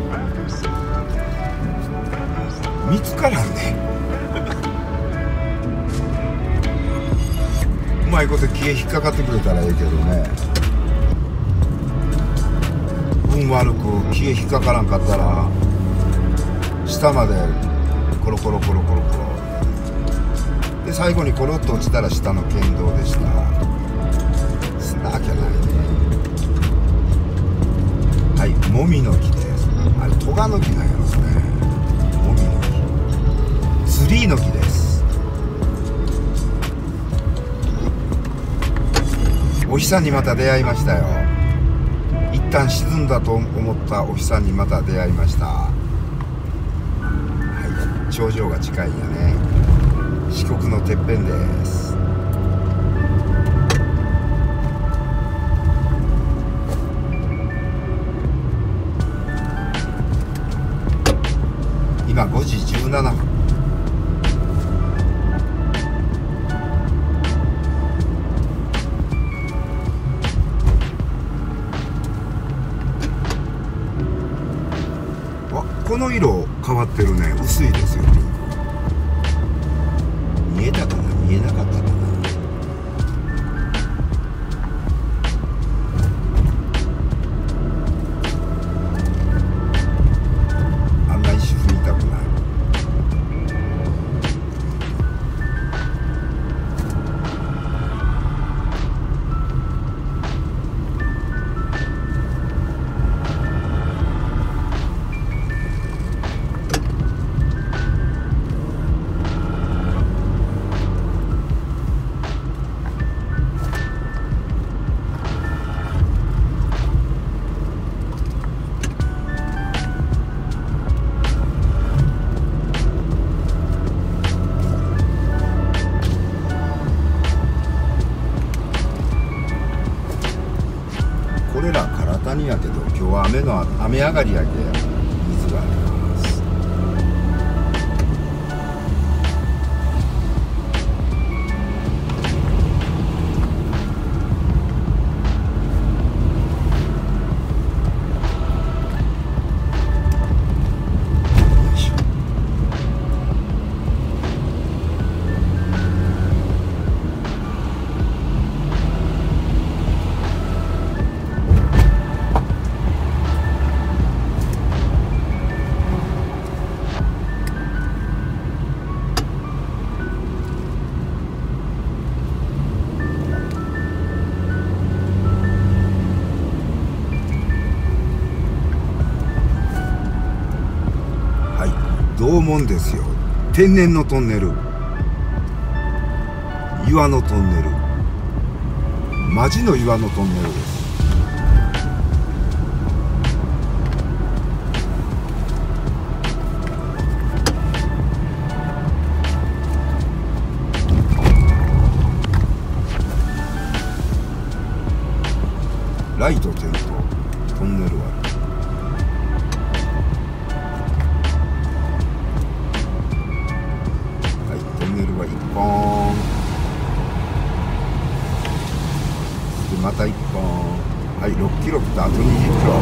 見つからんね。うまいこと木へ引っかかってくれたらええけどね。運悪く木へ引っかからんかったら下までコロコロコロコロコロで、最後にコロッと落ちたら下の県道でした。すなわけないね。はい、もみの木です。あれトガの木なんやろうね。もみの木、ツリーの木です。お日さんにまた出会いましたよ。一旦沈んだと思ったお日さんにまた出会いました。はい、頂上が近いんやね。四国のてっぺんです。今ごじじゅうななふん。わ、この色変わってるね。薄いですよ。見えたかな、見えなかったかな。あんな石踏みたくない。これら唐谷やけど、今日は雨の雨上がりやけ水があります。 洞門ですよ。天然のトンネル、岩のトンネル、マジの岩のトンネルです。ライト点灯、トンネルある。はい、トンネルはいっぽんで、またいっぽん。はい、ろっキロ来た。あとにじゅっキロ。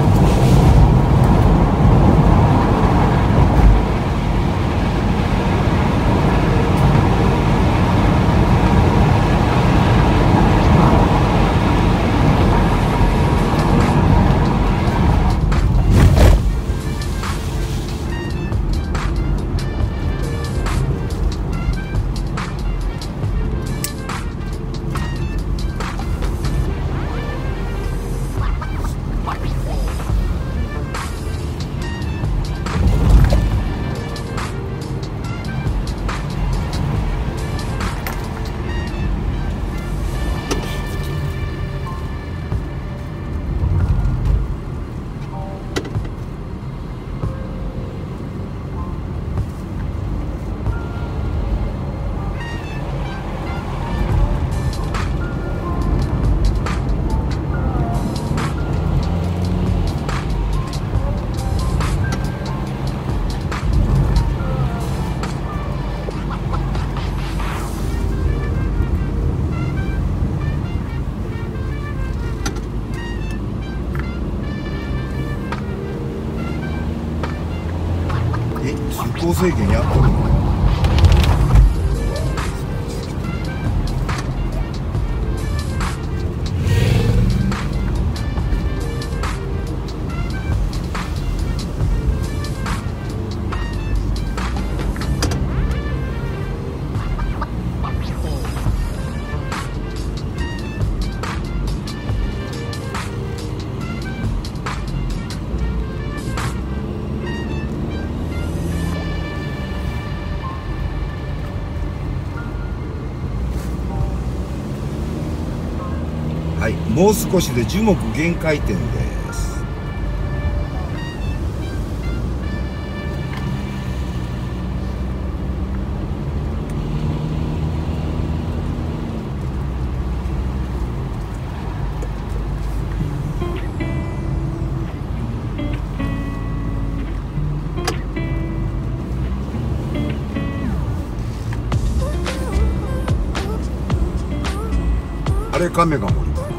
通行制限やっとるの？はい、もう少しで樹木限界点です。あれカメが森かな。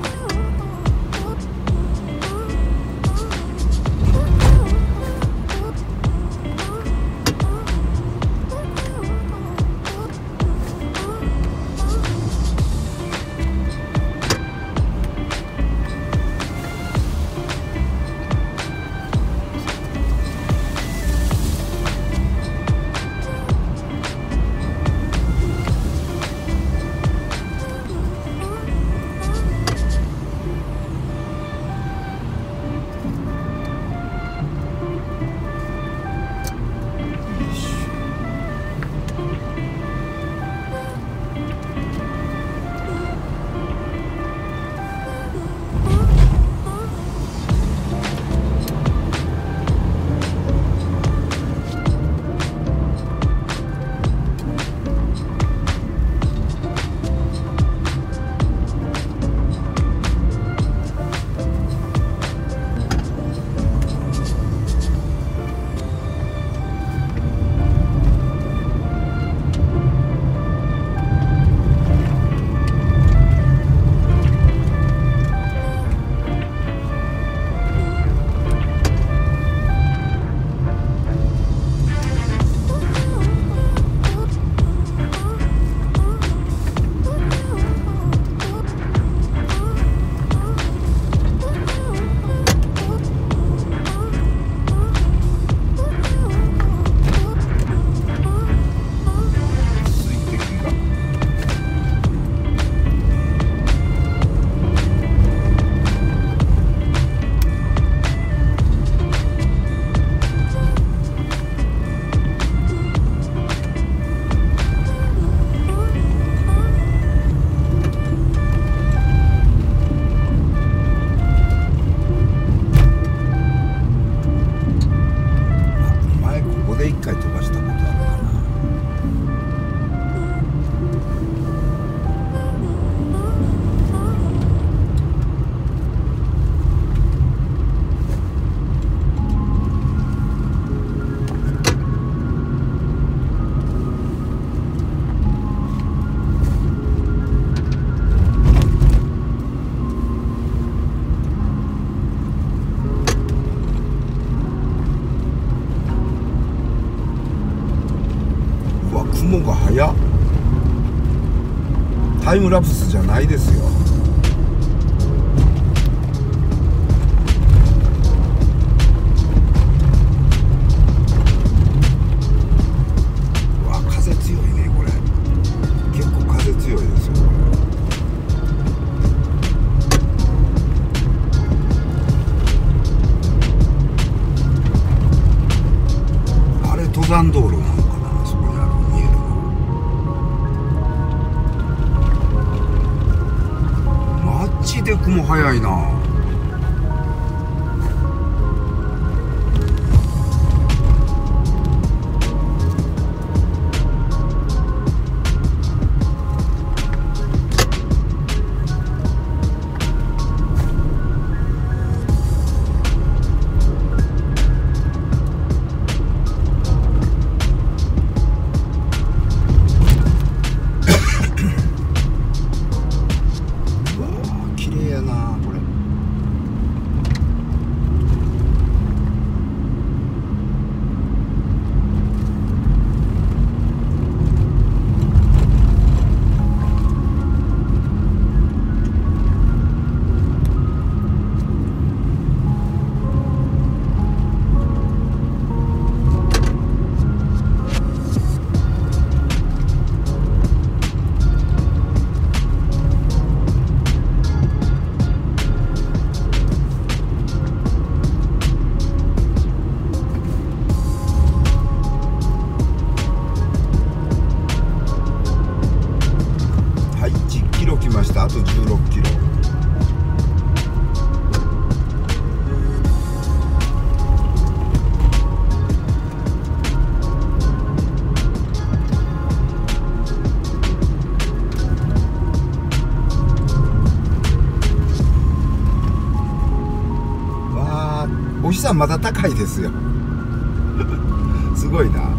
雲が早っ。タイムラプスじゃないですよ。うわ、風強いねこれ。結構風強いですよこれ。あれ登山道路なのかな、そこにある見えるの。マジで雲早いな。あとじゅうろっキロ。わあ、お日さんまだ高いですよすごいな。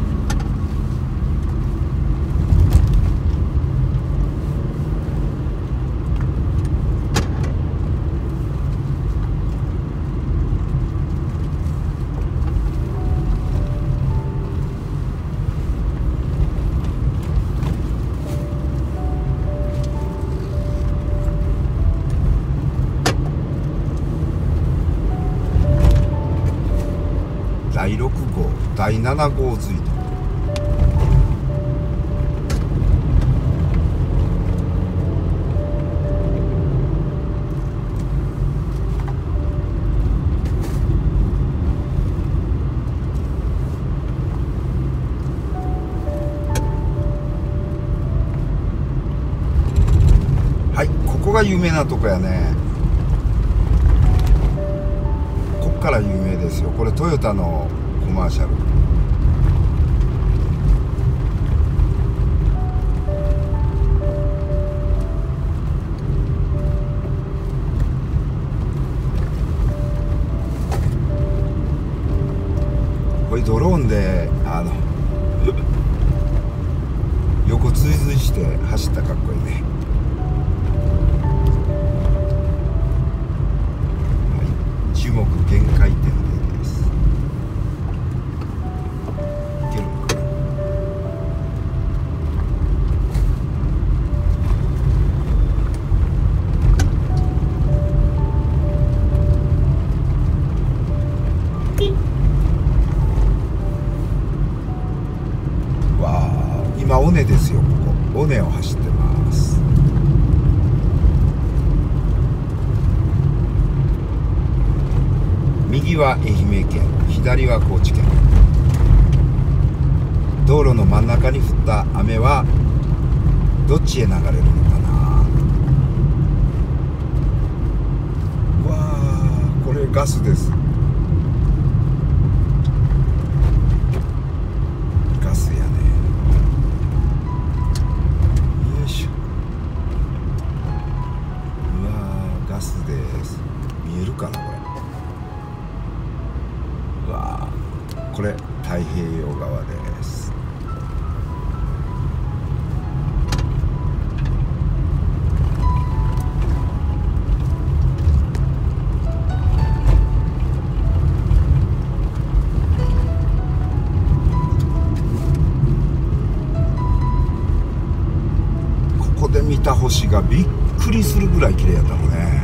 だいろくごう、だいななごう隧道。はい、ここが有名なとこやね。こっから有名ですよ。これトヨタのコマーシャル。これドローンであの横追随して走ったらかっこいいね。樹木限界点です。いけるのかな。わあ、今尾根ですよ。ここ尾根を走ってます。右は愛媛県、左は高知県。道路の真ん中に降った雨はどっちへ流れるのかな。わあ、これガスです。ガスやね。よいしょ。うわー、ガスです。見えるかなこれ。うわー、これ太平洋側です。 いた星がびっくりするぐらい綺麗やったのね。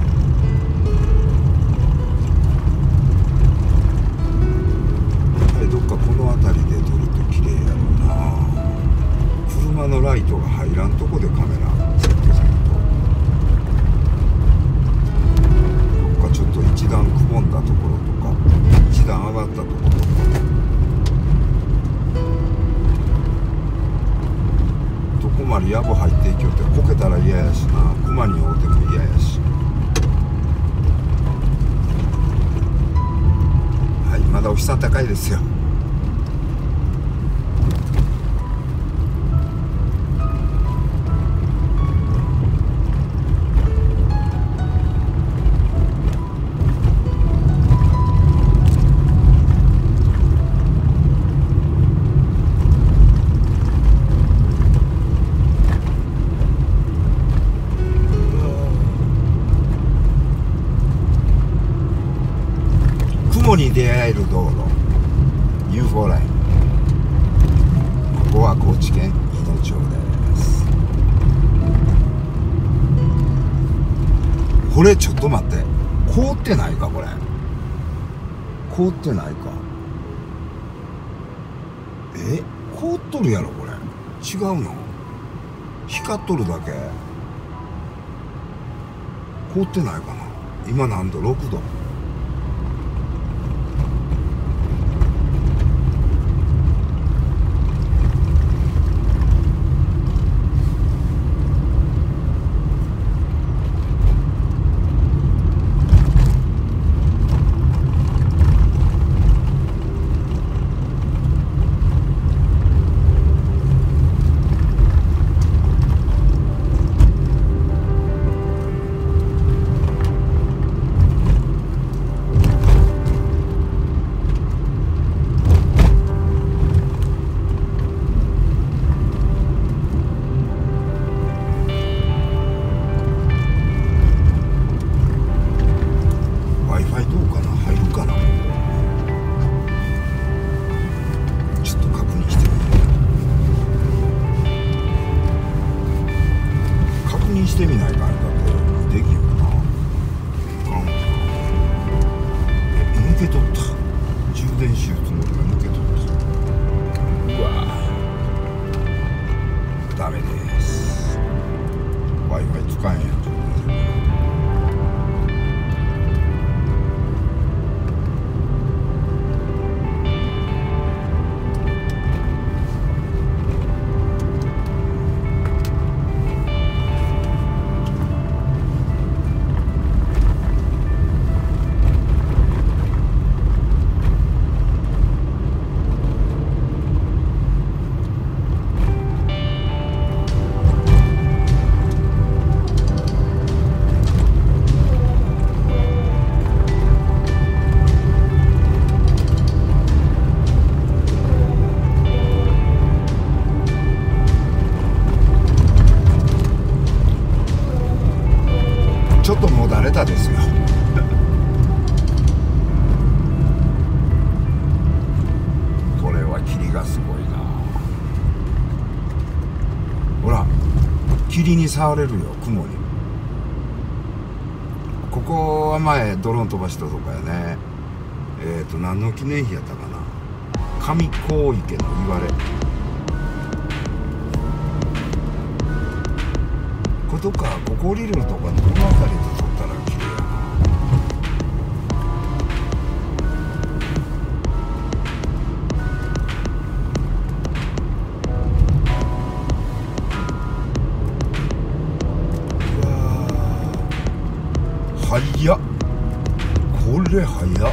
どっかこの辺りで撮ると綺麗やろうな。車のライトが入らんとこでカメラセットせんと。どっかちょっと一段くぼんだところとか一段上がったところとか、どこまでやぶ入っていきよってこけたら嫌やしな、熊に会うても嫌やし。はい、まだお日さん高いですよ。雲に出会える道路 ユーフォー ライン。ここは高知県いの町です。これちょっと待って、凍ってないかこれ。凍ってないか。え、凍っとるやろこれ。違うの？光っとるだけ。凍ってないかな。今何度？ろくど。してみないかんかってできるかな。あかんかな。抜けとった。充電しようつもりが抜けとった。うわダメです。 Wi-Fi 使えんやん。ちょっともうだれたですよこれは霧がすごいな。ほら霧に触れるよ、雲に。ここは前ドローン飛ばしたとこやね。えっと何の記念碑やったかな。上高池の言われ。とかここ降りるとかこの辺りで撮ったら綺麗やな。うわ早っ、これ早っ。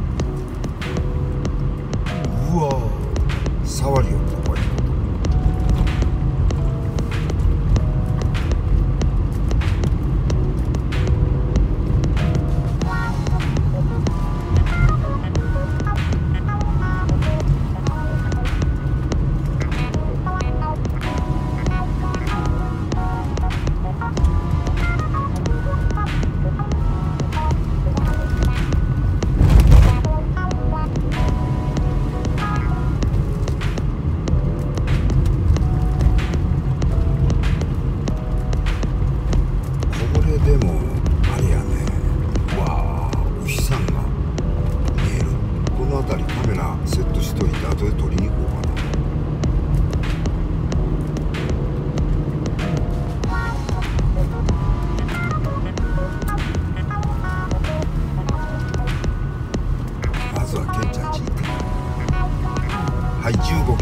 うわ触りよったこれ。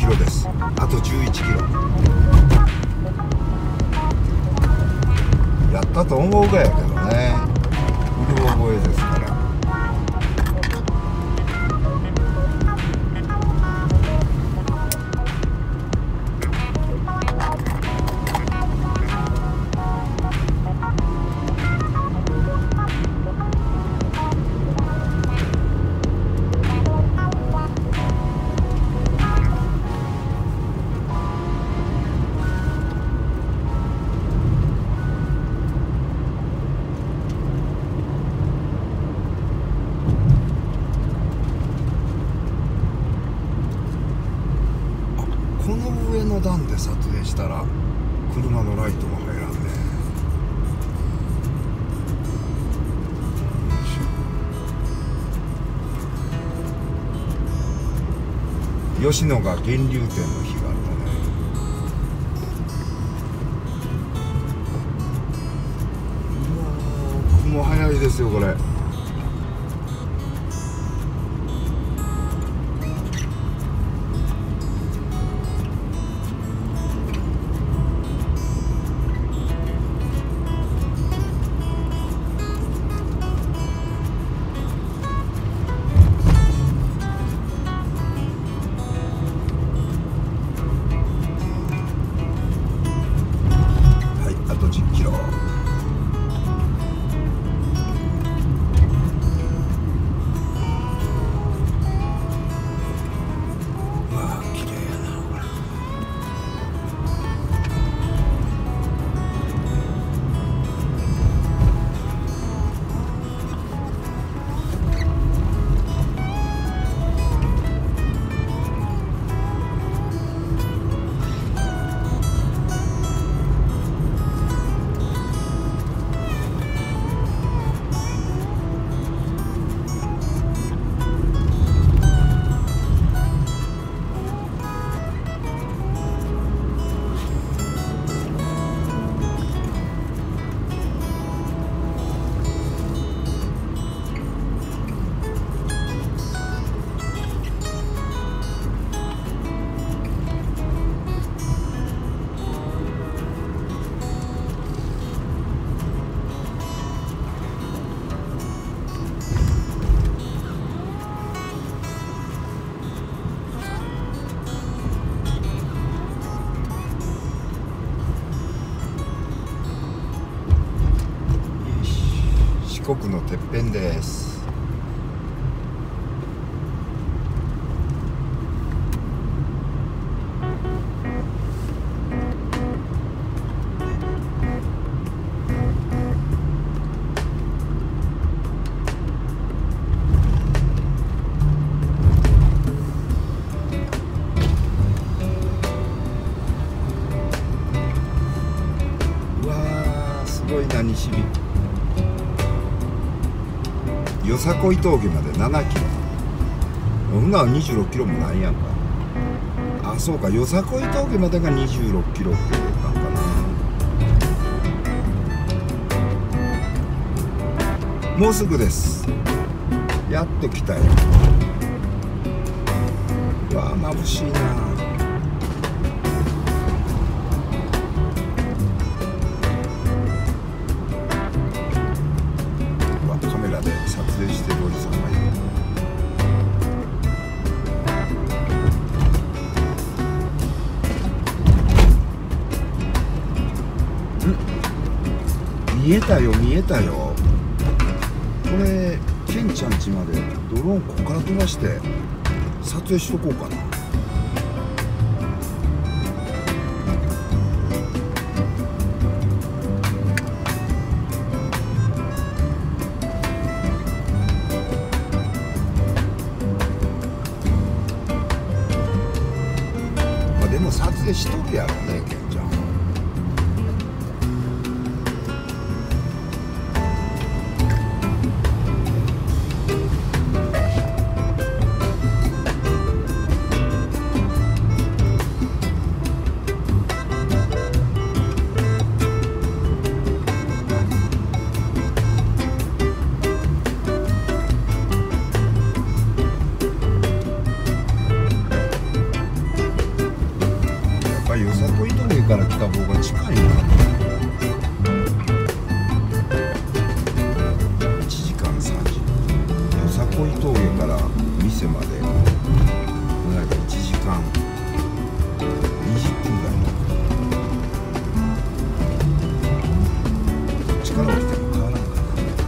ロです。あとじゅういちキロ。やったと思うがやけどね、うる覚えですから。この上の段で撮影したら車のライトも入らんね。吉野が源流点の日があったね。うわ、雲早いですよこれ。四国のてっぺんです。うわー、すごいな。西日よさこい峠までななキロ。ほんならにじゅうろっキロもないやんか。あ、そうか、よさこい峠までがにじゅうろっキロってことなんかな。もうすぐです。やっと来たよ。うわー、眩しいな。撮影してるおじさんがいる。ん、見えたよ見えたよ。これケンちゃん家までドローンここから飛ばして撮影しとこうかな。でも撮影しとるやろね、ケンちゃん。 から来た方が近いのかな。いちじかんさんじゅっぷん、よさこい峠から店までいちじかんにじゅっぷんぐらい。どっちから降りても変わらんかな。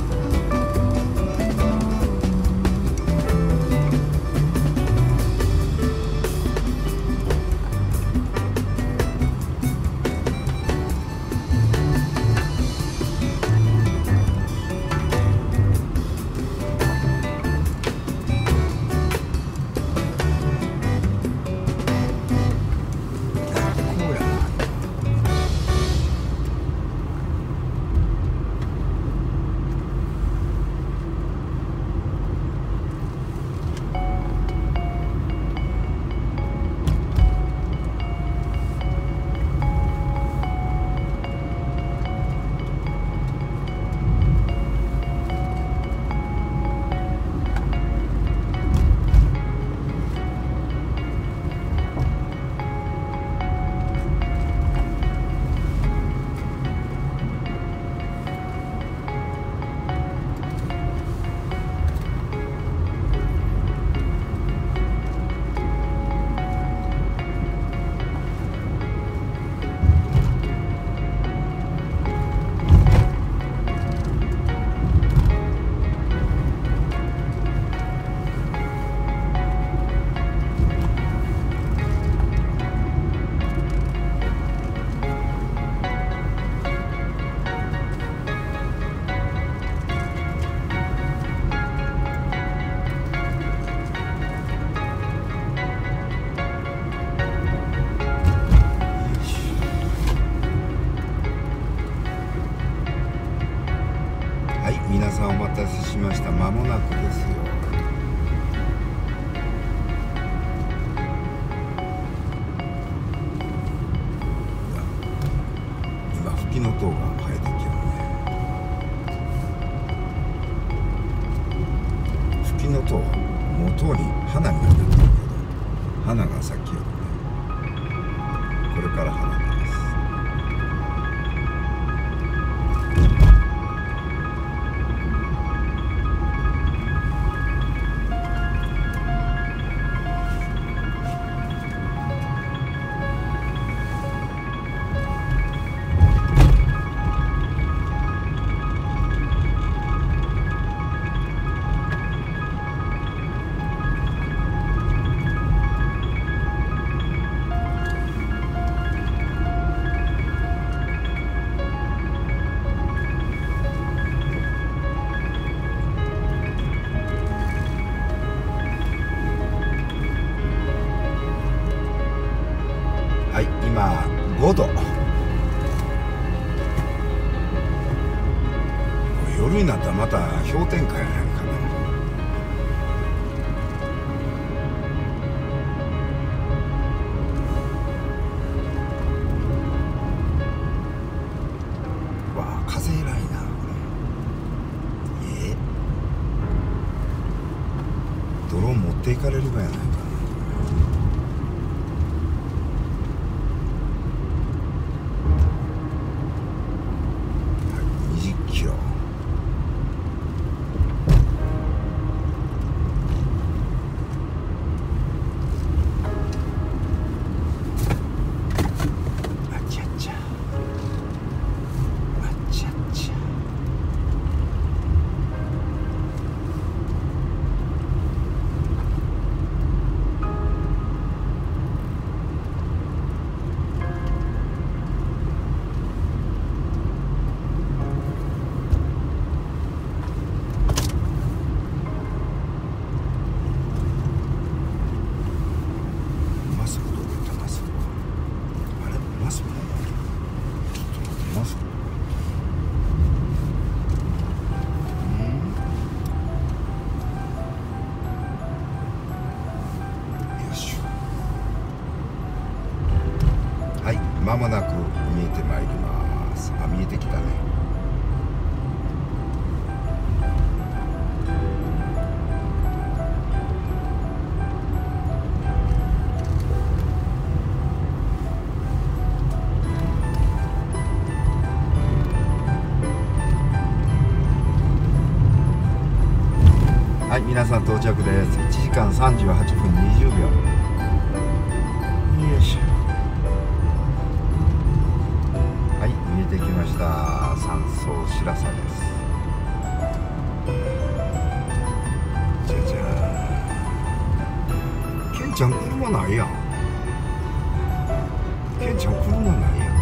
皆さんお待たせしました。間もなくですよ。今フキノトウが生えてきよね。フキノトウ元に花になってるんだけど、花が咲きよるね。これから花です。はい、今ごど。夜になったらまた氷点下やないかな。わあ、風偉いなこれ。ええ、ドローン持っていかれるかやないかな。はい、間もなく見えてまいります。あ、見えてきたね。 皆さん到着です。いちじかんさんじゅうはっぷんにじゅうびょう。よいしょ。はい、見えてきました。山荘白佐です。じゃじゃー。ケンちゃん車ないやん。ケンちゃん車ないやん。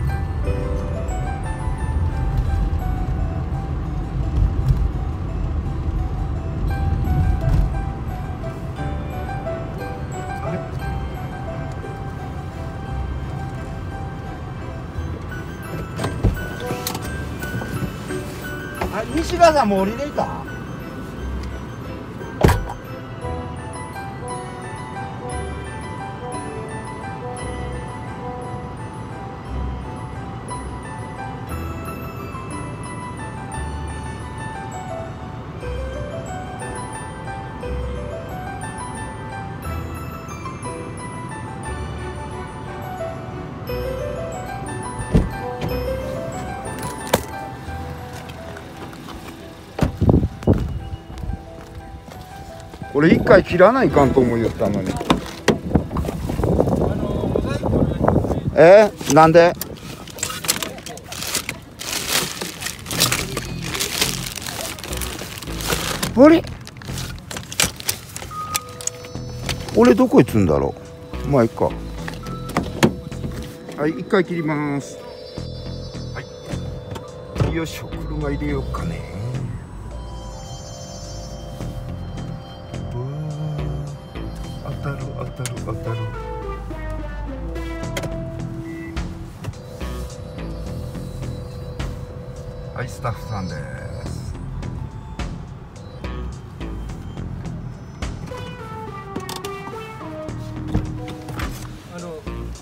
あ、西川さんもう降りれた？これ一回切らないかんと思う言ったのに。えー、なんで？あれ？俺どこ行くんだろう。まあいいか。はい、一回切ります。はい。よいしょ、車入れようかね。当たる当たる当たる。はい、スタッフさんです。 あの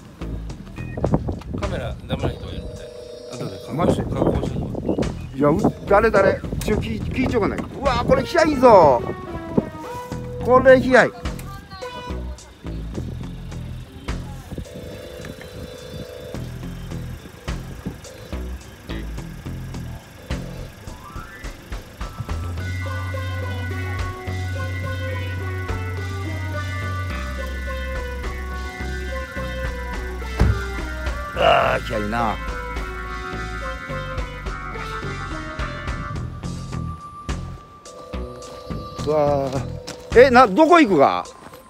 カメラダメな人がいるみたいな。後でマジで加工してもいや、う誰誰ちょ聞い聞いちょがない。うわー、これ冷やいいぞ。これ冷やい。ああ、冷やいな。うわー、え、な、どこ行くか。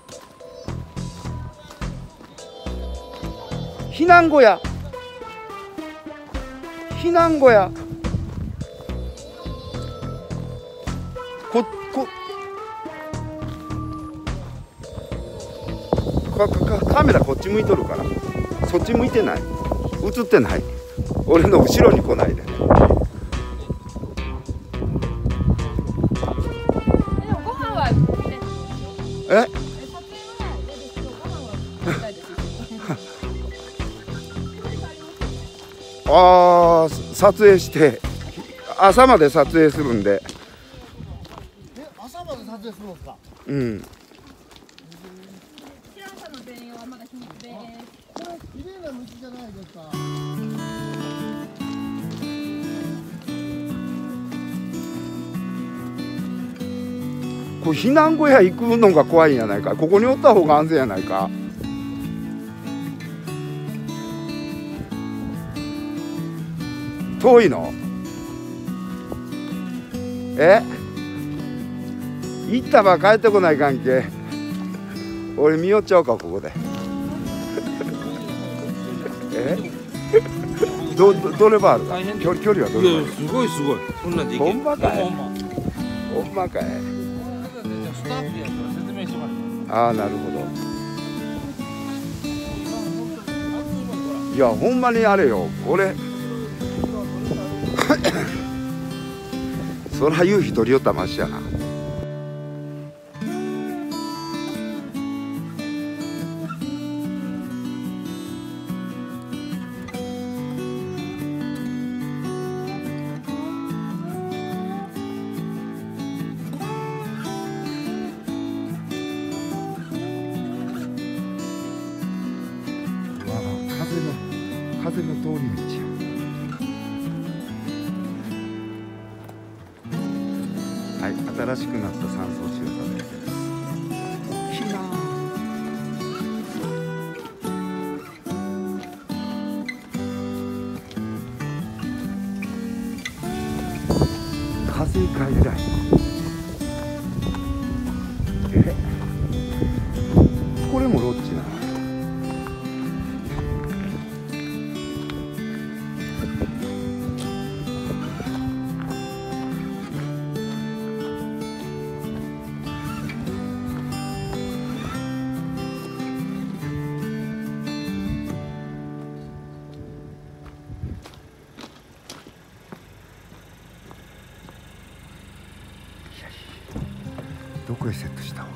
避難小屋。避難小屋。こ、こ。か、か、カメラこっち向いとるから。そっち向いてない。映ってない。俺の後ろに来ないで。え？ああ、撮影して朝まで撮影するんで。 え、朝まで撮影するんですか？ うん。 白さの全容はまだ秘密です。 これ綺麗な道じゃないですか？ これ避難小屋行くのが怖いんやないか。ここにおった方が安全やないか。遠いの？え？行ったば帰ってこない関係。俺見よっちゃおうか、ここで。え？どどどればあるか。距離距離はどればある？ すごいすごい。そんなんでいける。 ほんまかい。 ほんま。 ほんまかい。 スタッフやったら説明してもらああ、なるほど。いや、ほんまにあれよ、俺。そら夕日取り寄ったましやな。風の風の通り道や。はい、新しくなった山荘集団使いづらい。え、これもロッジなの？どこへセットした？